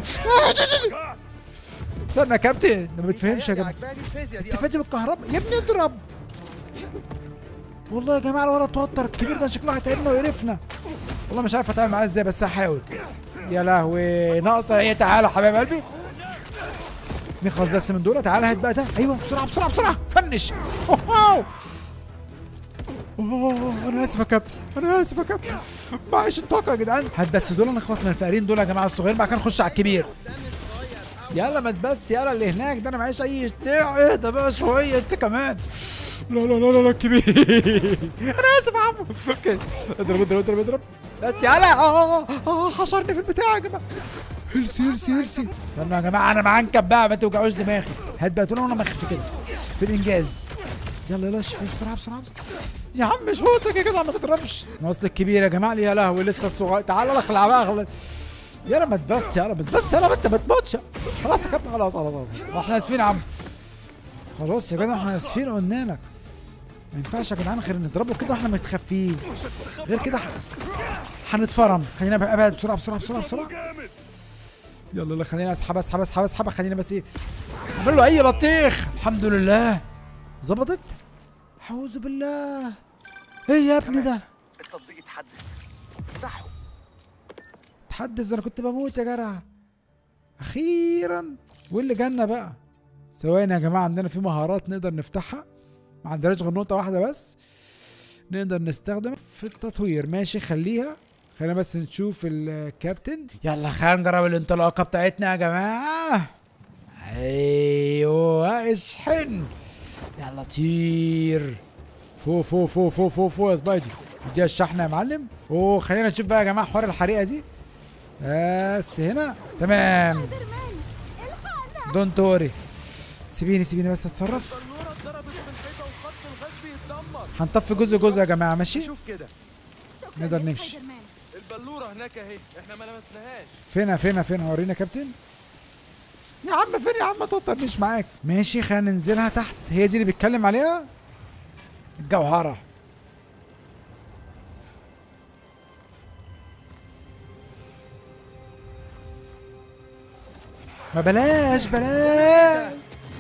استنى يا كابتن، ده ما بتفهمش يا جماعه. انت فادي بالكهرباء يا ابني. اضرب. والله يا جماعه الولد اتوتر. الكبير ده شكله هيتعبنا ويقرفنا. والله مش عارف اتعامل معاه ازاي بس هحاول. يا لهوي ناقصه ايه؟ تعالى حبايب قلبي نخلص بس من دول. تعالى هات بقى ده. ايوه بسرعه بسرعه بسرعه. فنش. اوه انا اسف يا كابتن. انا اسف يا كابتن. معيش الطاقه يا جدعان. هات بس دول نخلص من الفقرين دول يا جماعه الصغيرين بعد كده نخش على الكبير. يلا ما تبس. يلا اللي هناك ده انا معيش اي بتاع. اهدى بقى شويه انت كمان. لا لا لا لا الكبير. انا اسف يا عمو. اوكي اضرب اضرب اضرب اضرب. بس يلا. حشرني في البتاع يا جماعه. هلسي هلسي هلسي. استنوا يا جماعه انا معنكب بقى ما توجعوش دماغي. هات بقى دول وانا مخفي كده في الانجاز. يلا يلا بسرعه بسرعه يا عم. شوطك يا جدع ما تضربش. ناقص الكبير يا جماعه. يا لهوي لسه الصغير. تعالى اخلع بقى. يلا ما تبس. يلا ما تبس. يلا انت ما تموتش. خلاص يا كابتن. خلاص خلاص احنا اسفين يا عم. خلاص يا جدع احنا اسفين قلنا لك. ما ينفعش يا جدعان غير نضربه كده واحنا متخفيين. غير كده هنتفرم. خلينا بقى ابعد بسرعه بسرعه بسرعه بسرعه. يلا يلا خلينا اسحب اسحب اسحب اسحب. خلينا بس ايه اعمل له اي بطيخ. الحمد لله ظبطت. اعوذ بالله. ايه يا ابني ده؟ التطبيق اتحدث. افتحه. اتحدث؟ انا كنت بموت يا جدع. اخيرا. وايه اللي جالنا بقى؟ ثواني يا جماعه، عندنا في مهارات نقدر نفتحها. ما عندناش غير نقطه واحده بس نقدر نستخدم في التطوير. ماشي خليها. خلينا بس نشوف الكابتن. يلا خلينا نجرب الانطلاقه بتاعتنا يا جماعه. ايوه اشحن. يلا طير فوق فوق فوق فوق فوق فوق يا سبايدي. اديها الشحنه يا معلم. اوه خلينا نشوف بقى يا جماعه حوار الحريقه دي. بس هنا تمام. دونت وري. سيبيني سيبيني بس اتصرف. هنطفي جزء جزء يا جماعه. ماشي شوف كده نقدر نمشي. البلوره هناك اهي، احنا ما لمسناهاش. فين ورينا كابتن. يا عم فين يا عم؟ ما توترنيش معاك. ماشي خلينا ننزلها تحت. هي دي اللي بيتكلم عليها الجوهره. ما بلاش بلاش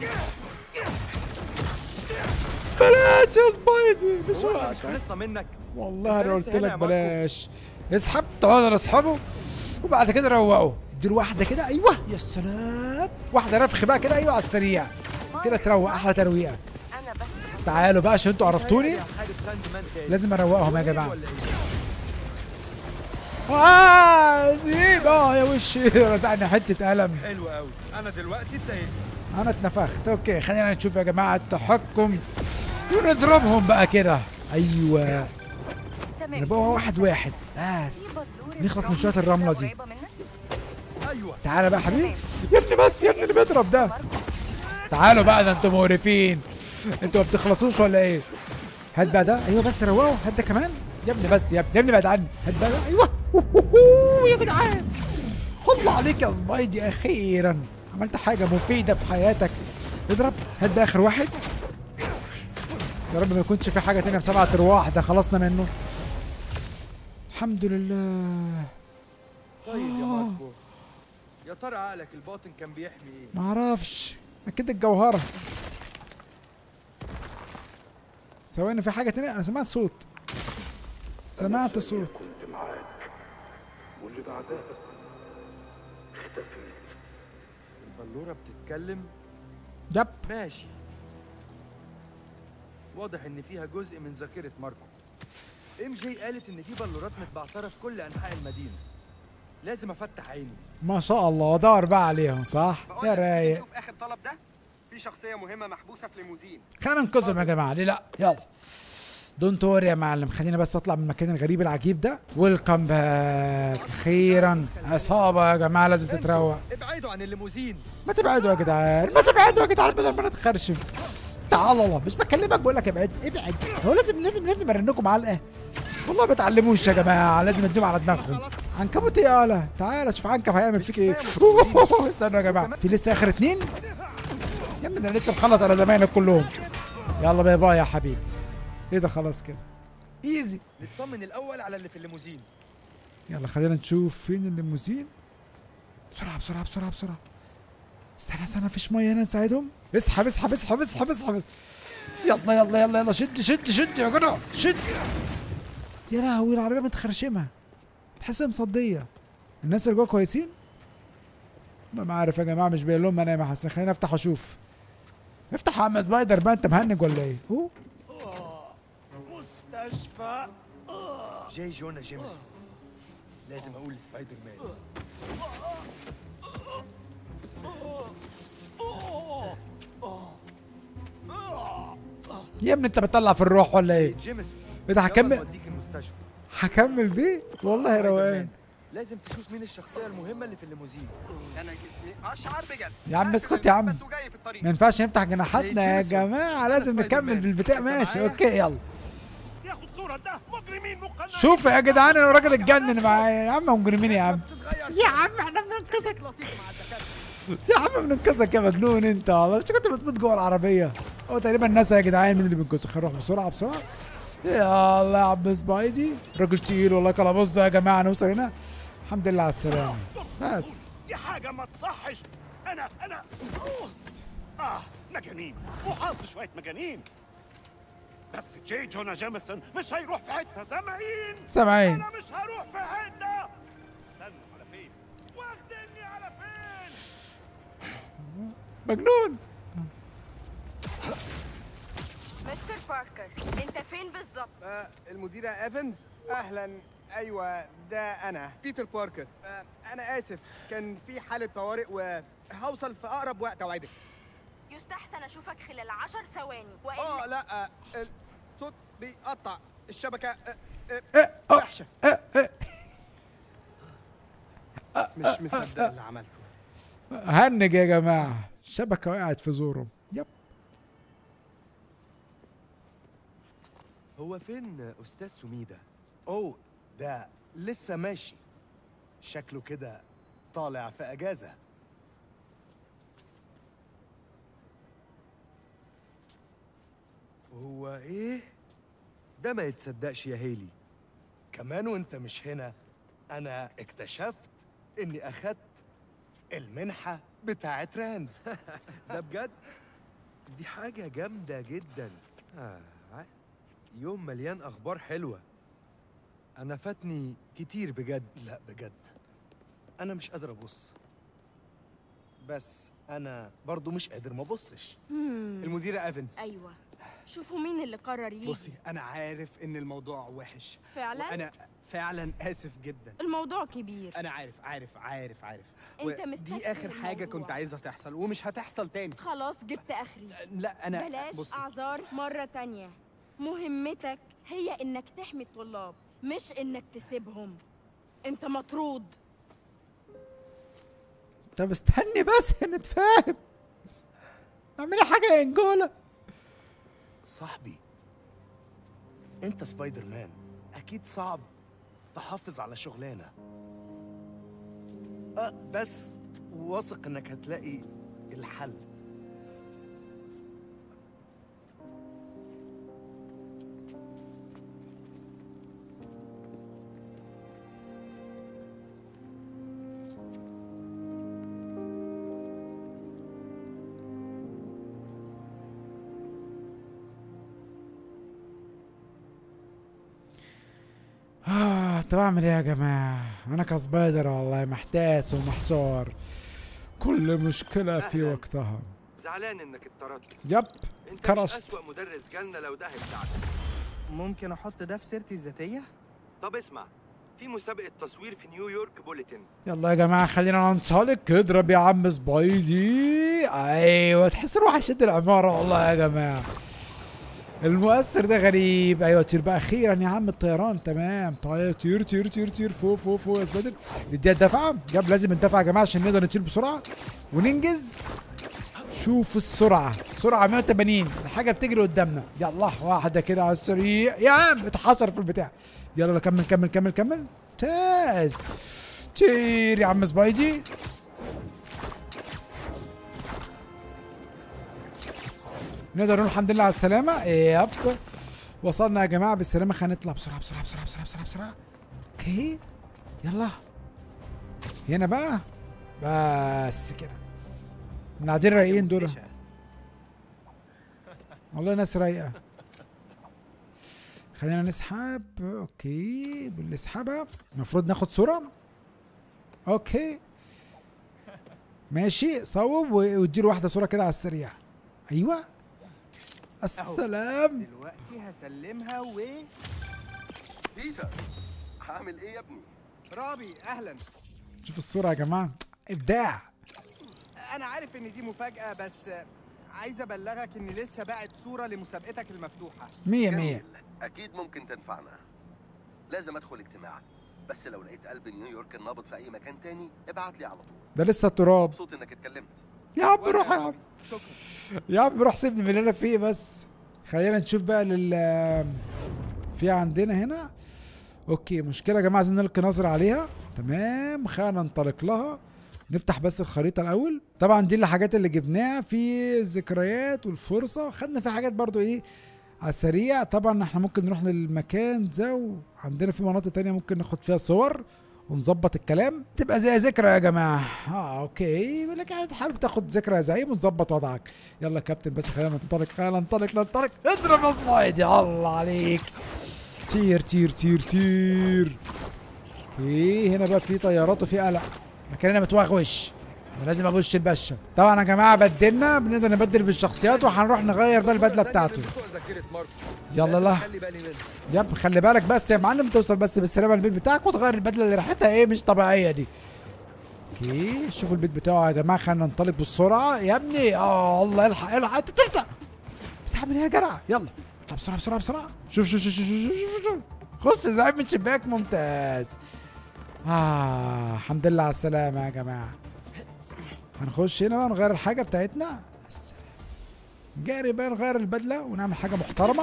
بلاش يا سبايدي. مش وقت. مش خلصنا منك والله انا قلت لك بلاش. اسحب. تقعد اسحبه وبعد كده روقه. اديله واحده كده. ايوه يا سلام. واحده رفخ بقى كده. ايوه على السريع كده تروق. احلى ترويقه. تعالوا بقى عشان انتوا عرفتوني لازم اروقهم يا جماعه. سيب. يا وشي رزعني حته قلم. حلو قوي. انا دلوقتي اتضايقت. انا اتنفخت. اوكي خلينا نشوف يا جماعه التحكم ونضربهم بقى كده. ايوه نبقى واحد واحد بس نخلص من شويه الرمله دي. تعالى بقى يا حبيبي. يا ابني بس يا ابني اللي بيضرب ده. تعالوا بقى ده انتوا مقرفين. انتوا ما بتخلصوش ولا ايه؟ هات بقى ده. ايوه بس روقوا. هات ده كمان يا ابني. بس يا ابني يا ابني بعد عني. هات بقى ده. ايوه يا جدعان الله عليك يا سبايدي. اخيرا عملت حاجه مفيده في حياتك. اضرب. هات بقى اخر واحد. يا رب ما يكونش في حاجه تانيه ب7 ارواح. ده خلصنا منه الحمد لله. طيب يا ماركو، يا ترى عقلك الباطن كان بيحمي ايه؟ معرفش. اكيد الجوهره. ثواني في حاجه تانيه. انا سمعت صوت. سمعت صوت. كنت معاك واللي بعدها اختفيت. البلوره بتتكلم. يب ماشي. واضح ان فيها جزء من ذاكره ماركو. MJ قالت ان في بلورات متبعتره في كل انحاء المدينه. لازم افتح عيني. ما شاء الله. دور بقى عليهم صح. يا رايق. شوف اخر طلب ده. في شخصيه مهمه محبوسه في ليموزين. خلينا ننقذهم يا جماعه. ليه لا؟ يلا دونت وري يا معلم. خلينا بس اطلع من المكان الغريب العجيب ده. ويلكم باك. اخيرا. عصابه يا جماعه لازم تتروق. ابعدوا عن الليموزين. ما تبعدوا يا جدعان. ما تبعدوا يا جدعان بدل ما نتخرشم. تعال الله مش بكلمك بقول لك ابعد ابعد. هو لازم ارنكم علقه. والله ما بتعلموش يا جماعه. لازم اديهم على دماغهم. عنكبوت ايه يالا؟ تعالى شوف عنكب هيعمل فيك ايه. استنوا يا جماعه. في لسه اخر 2 يا ابني. ده انا لسه مخلص على زمايلك كلهم. يلا باي باي يا حبيبي. ايه ده خلاص كده ايزي. نطمن الاول على اللي في الليموزين. يلا خلينا نشوف فين الليموزين. بسرعه بسرعه بسرعه بسرعه. استنى مفيش ميه هنا نساعدهم. اسحب اسحب اسحب اسحب اسحب. يلا يلا يلا يلا. شد شد شد يا جدع شد. يا لهوي العربيه متخرشمه. تحسها مصديه. الناس اللي جوه كويسين؟ ما عارف يا جماعه. مش باين لهم انا يا حسن. خلينا افتح اشوف. افتح يا عم سبايدر بقى. انت مهنج ولا ايه؟ مستشفى. جاي جونا جيمسون. لازم اقول لسبايدر مان. يا ابني انت بتطلع في الروح ولا ايه؟ ايه ده هكمل؟ المستشفى. هكمل بيه؟ والله روقان. لازم تشوف مين الشخصيه المهمه اللي في الليموزين. انا جسمي اشعر بجد. يا عم اسكت يا عم. ما ينفعش نفتح جناحاتنا يا جماعه. لازم نكمل بالبتاع. ماشي اوكي يلا. ياخد صوره ده مجرمين مقنعين. شوف يا جدعان انا راجل اتجنن معايا. يا عم مجرمين يا عم. يا عم احنا بننقذك. يا عم بننقذك يا مجنون انت. والله مش كنت بتموت جوه العربيه. هو تقريبا الناس يا جدعان مين اللي بينقذك. خلينا نروح بسرعه بسرعه. يلا يا عم سبايدي راجل تقيل والله. كلابوزه يا جماعه. نوصل هنا. الحمد لله على السلامه. بس دي حاجة ما تصحش. أنا مجانين، وحاط شوية مجانين. بس جي جونا جيمسون مش هيروح في حتة. سامعين؟ أنا مش هروح في حتة. استنوا، على فين؟ واخدني على فين؟ مجنون. مستر باركر، انت فين بالظبط؟ المديرة ايفنز. اهلا. ايوه ده انا بيتر باركر. انا اسف، كان في حالة طوارئ وهوصل في اقرب وقت اوعدك. يستحسن اشوفك خلال 10 ثواني لا الصوت بيقطع، الشبكة وحشة. مش مصدق اللي عملته. هنج يا جماعة، الشبكة وقعت في زورهم. يب. هو فين أستاذ سميدة؟ أوه، ده لسه ماشي. شكله كده طالع في أجازة. هو إيه؟ ده ما يتصدقش يا هيلي. كمان وانت مش هنا أنا اكتشفت إني أخدت المنحة بتاعة راند. ده بجد؟ دي حاجة جامدة جدا. يوم مليان أخبار حلوة. أنا فاتني كتير بجد. لا بجد أنا مش قادر أبص، بس أنا برضو مش قادر ما أبصش. المديرة ايفنز. ايوه، شوفوا مين اللي قرر يجي. بصي، أنا عارف إن الموضوع وحش فعلا؟ وأنا فعلا آسف جدا. الموضوع كبير. أنا عارف. أنت مستكتر دي آخر حاجة الموضوع. كنت عايزة تحصل ومش هتحصل تاني. خلاص جبت آخري. لا أنا بلاش بصي. أعذار مرة تانية. مهمتك هي إنك تحمي الطلاب، مش إنك تسيبهم. أنت مطرود. طب استني بس نتفاهم. اعملي حاجة يا انجولا. صاحبي، انت سبايدر مان، اكيد صعب تحافظ على شغلانة. بس واثق انك هتلاقي الحل. طب اعمل ايه يا جماعة؟ انا كسبايدر والله محتاس ومحتار. كل مشكلة في وقتها. زعلان انك اتطردت. يب انت كرشت. مش أسوأ مدرس جالنا لو ده هيساعدك. ممكن احط ده في سيرتي الذاتية؟ طب اسمع، في مسابقة تصوير في نيويورك بوليتن. يلا يا جماعة خلينا ننطلق. اضرب يا عم سبايدي. ايوه، تحس روح يشد العمارة والله يا جماعة. المؤثر ده غريب. ايوه طير بقى اخيرا يا عم. الطيران تمام. طير طير فوق يا سبايدر. نديها الدفعه. لازم الدفعه يا جماعه عشان نقدر نشيل بسرعه وننجز. شوف السرعه 180. الحاجه بتجري قدامنا. يلا واحده كده على السريع يا عم. اتحشر في البتاع. يلا كمل. ممتاز. طير يا عم سبايدي. نقدر نقول الحمد لله على السلامة. يب وصلنا يا جماعة بالسلامة. خلينا نطلع بسرعة. اوكي يلا هنا بقى. بس كده. قاعدين رايقين دول والله، ناس رايقة. خلينا نسحب. اوكي بالسحابة المفروض ناخد صورة. اوكي ماشي. صوب واديله واحدة صورة كده على السريع. ايوه السلام. دلوقتي هسلمها بيتر، هعمل ايه يا ابني؟ رابي اهلا. شوف الصورة يا جماعة، ابداع. انا عارف ان دي مفاجأة، بس عايز ابلغك اني لسه باعت صورة لمسابقتك المفتوحة. 100. اكيد ممكن تنفعنا. لازم ادخل اجتماع، بس لو لقيت قلب نيويورك النابض في اي مكان تاني ابعت لي على طول. ده لسه التراب. مبسوط انك اتكلمت. يا عم روح يا عم. يا عم روح سيبني من اللي انا فيه بس. خلينا نشوف بقى في عندنا هنا. اوكي مشكلة يا جماعة عايزين نلقي نظرة عليها. تمام خلينا ننطلق لها. نفتح بس الخريطة الأول. طبعا دي الحاجات اللي جبناها في الذكريات والفرصة. خدنا في حاجات برضو ايه على السريع. طبعا احنا ممكن نروح للمكان ده، وعندنا في مناطق تانية ممكن ناخد فيها صور. ونظبط الكلام تبقى زي ذكرى يا جماعه. اوكي، لك حابب تاخد ذكرى زي ونظبط وضعك. يلا يا كابتن بس خلينا ننطلق، خلينا ننطلق. اضرب يا صبايدي، الله عليك. طير طير طير طير. اوكي، هنا بقى في طيارات وفي قلق، مكاننا متوغوش، انا لازم ابوش البشه. طبعا يا جماعه بدلنا، بنقدر نبدل في الشخصيات، وهنروح نغير بقى البدله بتاعته. يلا يب خلي بالك بس يا معلم، توصل بس بالسلامه البيت بتاعك وتغير البدله اللي ريحتها ايه مش طبيعيه دي. اوكي، شوفوا البيت بتاعه يا جماعه، خلينا ننطلق بسرعه يا ابني. الله، الحق انت تلزق، بتعمل ايه يا جدع؟ يلا اطلع بسرعه. شوف خش زعيم من شباك، ممتاز. الحمد لله على السلامه يا جماعه. هنخش هنا بقى نغير الحاجه بتاعتنا. السلام، جاري بقى نغير البدله ونعمل حاجه محترمه.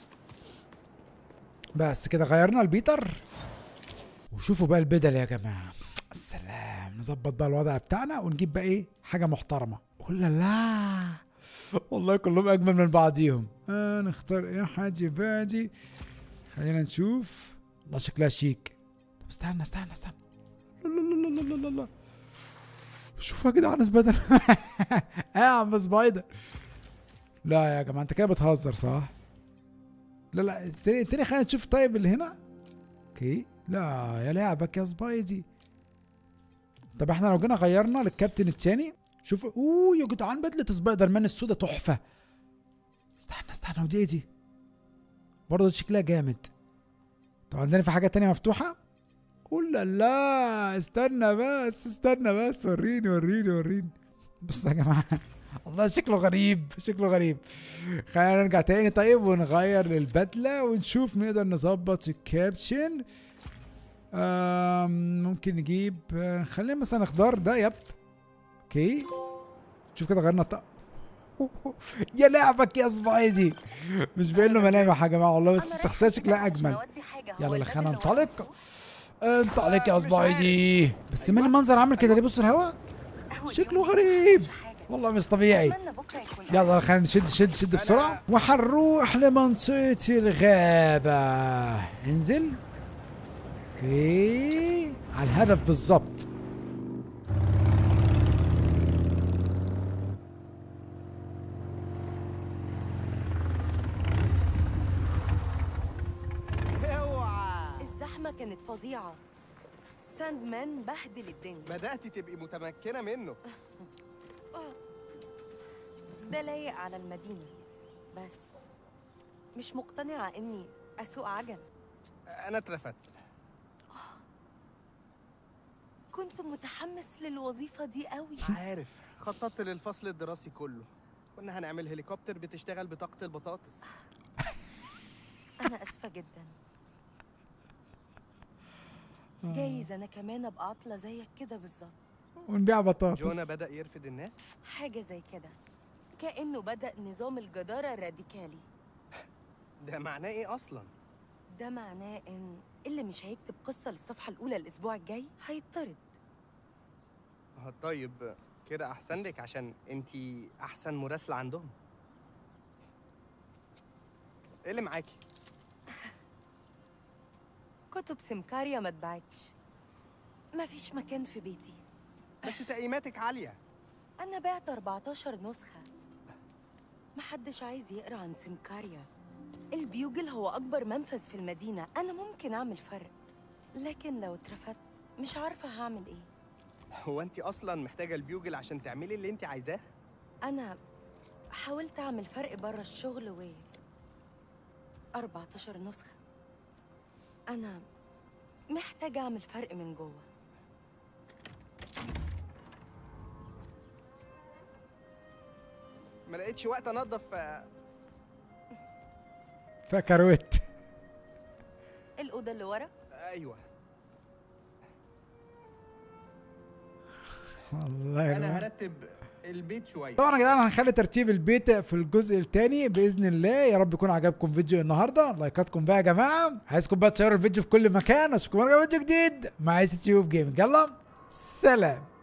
بس كده غيرنا البيتر، وشوفوا بقى البدل يا جماعه. السلام، نظبط بقى الوضع بتاعنا ونجيب بقى ايه حاجه محترمه. لا والله كلهم اجمل من بعضيهم. نختار ايه حاجه بادي، خلينا نشوف. والله شكلها شيك. طب استنى لا شوفوا يا جدعان سبايدر. يا عم سبايدر، لا يا جماعه انت كده بتهزر صح؟ لا التاني خلينا نشوف. طيب اللي هنا اوكي، لا يا لعبك يا سبايدي. طب احنا لو جينا غيرنا للكابتن التاني، شوفوا يا جدعان بدله سبايدر مان السودا تحفه. استنى ودي برضه شكلها جامد. طب عندنا في حاجه تانيه مفتوحه. لا استنى بس، وريني. بص يا جماعه، والله شكله غريب. خلينا نرجع تاني طيب ونغير للبدله ونشوف نقدر نظبط الكابشن. ممكن نجيب، خلينا مثلا نختار ده. يب اوكي، شوف كده غيرنا يا لعبك يا سبايدي، مش باين له ملامح يا جماعه والله، بس الشخصيه شكلها اجمل. يلا خلينا ننطلق يا سبايدي. بس من المنظر عامل كده ليه؟ بصوا الهوا شكله غريب والله مش طبيعي. يلا خلينا نشد بسرعه، وهنروح لمنطقه الغابه. انزل اوكي على الهدف بالظبط. الزحمة كانت فظيعة، ساند مان بهدل الدنيا. بدأتي تبقي متمكنة منه. ده لايق على المدينة، بس مش مقتنعة إني أسوق عجل. أنا اترفدت. كنت متحمس للوظيفة دي قوي. عارف، خططت للفصل الدراسي كله، كنا هنعمل هليكوبتر بتشتغل بطاقة البطاطس. أنا أسفة جدا. جايز أنا كمان أبقى عطلة زيك كده بالظبط. ونبيع بطاطس. جونا بدأ يرفض الناس؟ حاجة زي كده، كأنه بدأ نظام الجدارة الراديكالي. ده معناه إيه أصلاً؟ ده معناه إن اللي مش هيكتب قصة للصفحة الأولى الأسبوع الجاي هيطرد. طيب كده أحسن لك عشان أنتي أحسن مراسلة عندهم. إيه اللي معاكي؟ كتب سمكاريا ما اتباعتش، مفيش مكان في بيتي. بس تقييماتك عالية. أنا بعت 14 نسخة. محدش عايز يقرأ عن سمكاريا. البيوجل هو أكبر منفذ في المدينة، أنا ممكن أعمل فرق، لكن لو اترفدت مش عارفة هعمل إيه. هو أنتي أصلاً محتاجة البيوجل عشان تعملي اللي أنتي عايزاه؟ أنا حاولت أعمل فرق بره الشغل 14 نسخة. أنا محتاجة أعمل فرق من جوه. ما لقيتش وقت أنظف فكروت الأوضة اللي ورا؟ أيوه. والله أنا هرتب البيت شوية. طبعا يا جدعان هنخلي ترتيب البيت في الجزء الثاني باذن الله. يا رب يكون عجبكم فيديو النهارده، لايكاتكم بقى يا جماعه، عايزكم بقى تشيروا الفيديو في كل مكان. اشوفكم مره فيديو جديد مع يوتيوب جيمنج. يلا سلام.